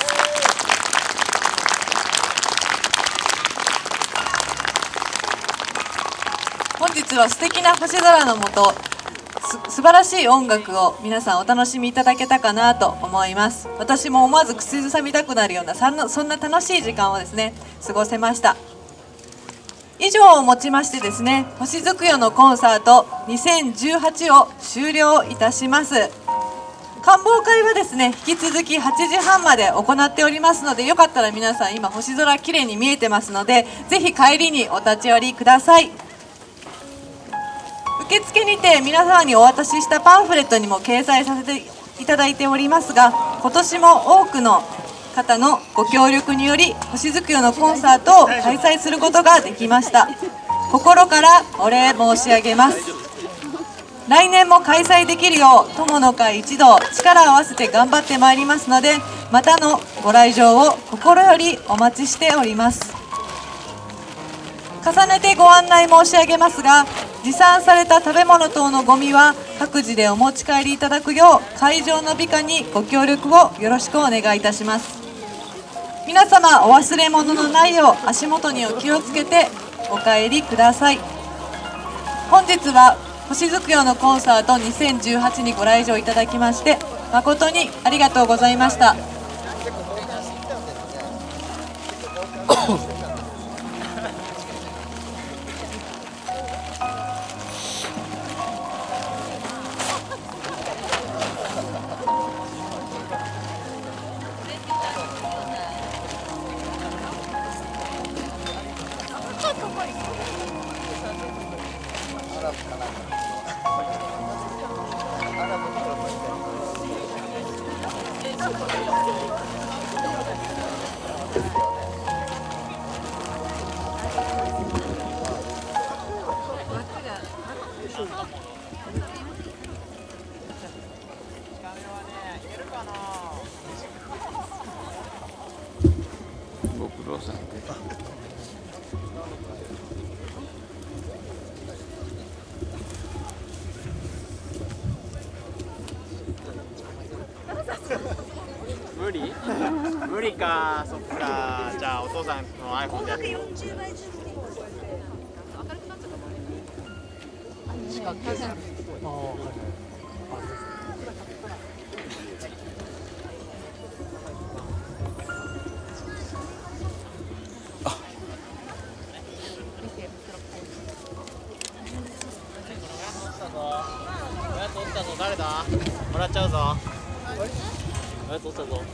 本日は素敵な星空の下、す素晴らしい音楽を皆さんお楽しみいただけたかなと思います。私も思わず口ずさみたくなるようなそんな、そんな楽しい時間をですね過ごせました。以上をもちましてですね、星づくよのコンサートにせんじゅうはちを終了いたします。観望会はですね引き続きはちじはんまで行っておりますので、よかったら皆さん今星空きれいに見えてますので、ぜひ帰りにお立ち寄りください。受付にて皆様にお渡ししたパンフレットにも掲載させていただいておりますが、今年も多くの方のご協力により星づくよのコンサートを開催することができました。心からお礼申し上げます。来年も開催できるよう友の会一同力を合わせて頑張ってまいりますので、またのご来場を心よりお待ちしております。重ねてご案内申し上げますが、持参された食べ物等のゴミは各自でお持ち帰りいただくよう会場の美化にご協力をよろしくお願いいたします。皆様お忘れ物のないよう足元にお気をつけてお帰りください。本日は星づくよのコンサートにせんじゅうはちにご来場いただきまして誠にありがとうございました。 ご苦労さん。 無理無理か。そっか。じゃあお父さんの iPhone でやってみよう。四角形。親取ったぞ。誰だ？もらっちゃうぞ。親取ったぞ。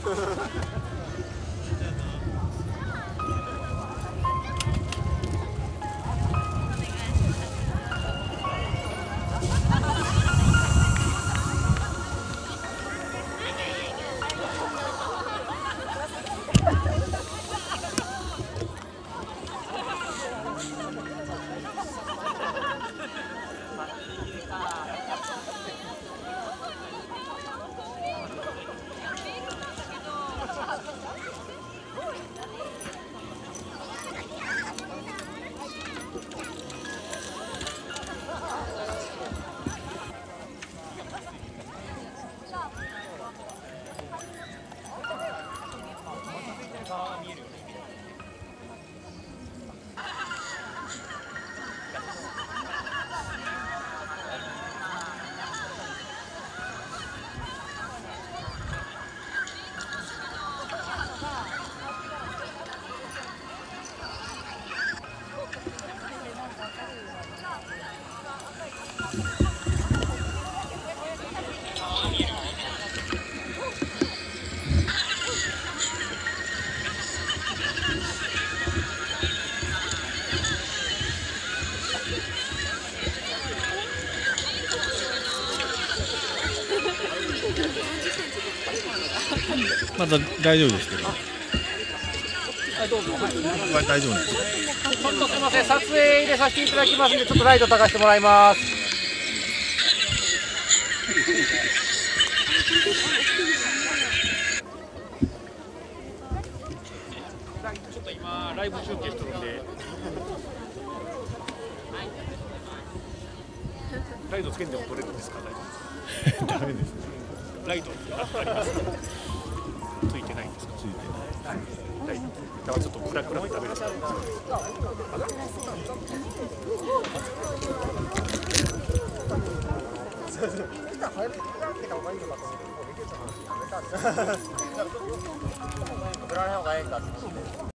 まだ大丈夫ですけど。 はいどうぞ。はい大丈夫です。 ちょっとすみません、撮影入れさせていただきますんで、ちょっとライト高してもらいます。ちょっと今ライブ中継してるんで。 ライトつけんでも撮れるんですか？ ダメですね。 ライトありますか？ついてないんですか？ついてない。ライト。だからちょっと暗くなってダメですか？ 振らない方がいいかって。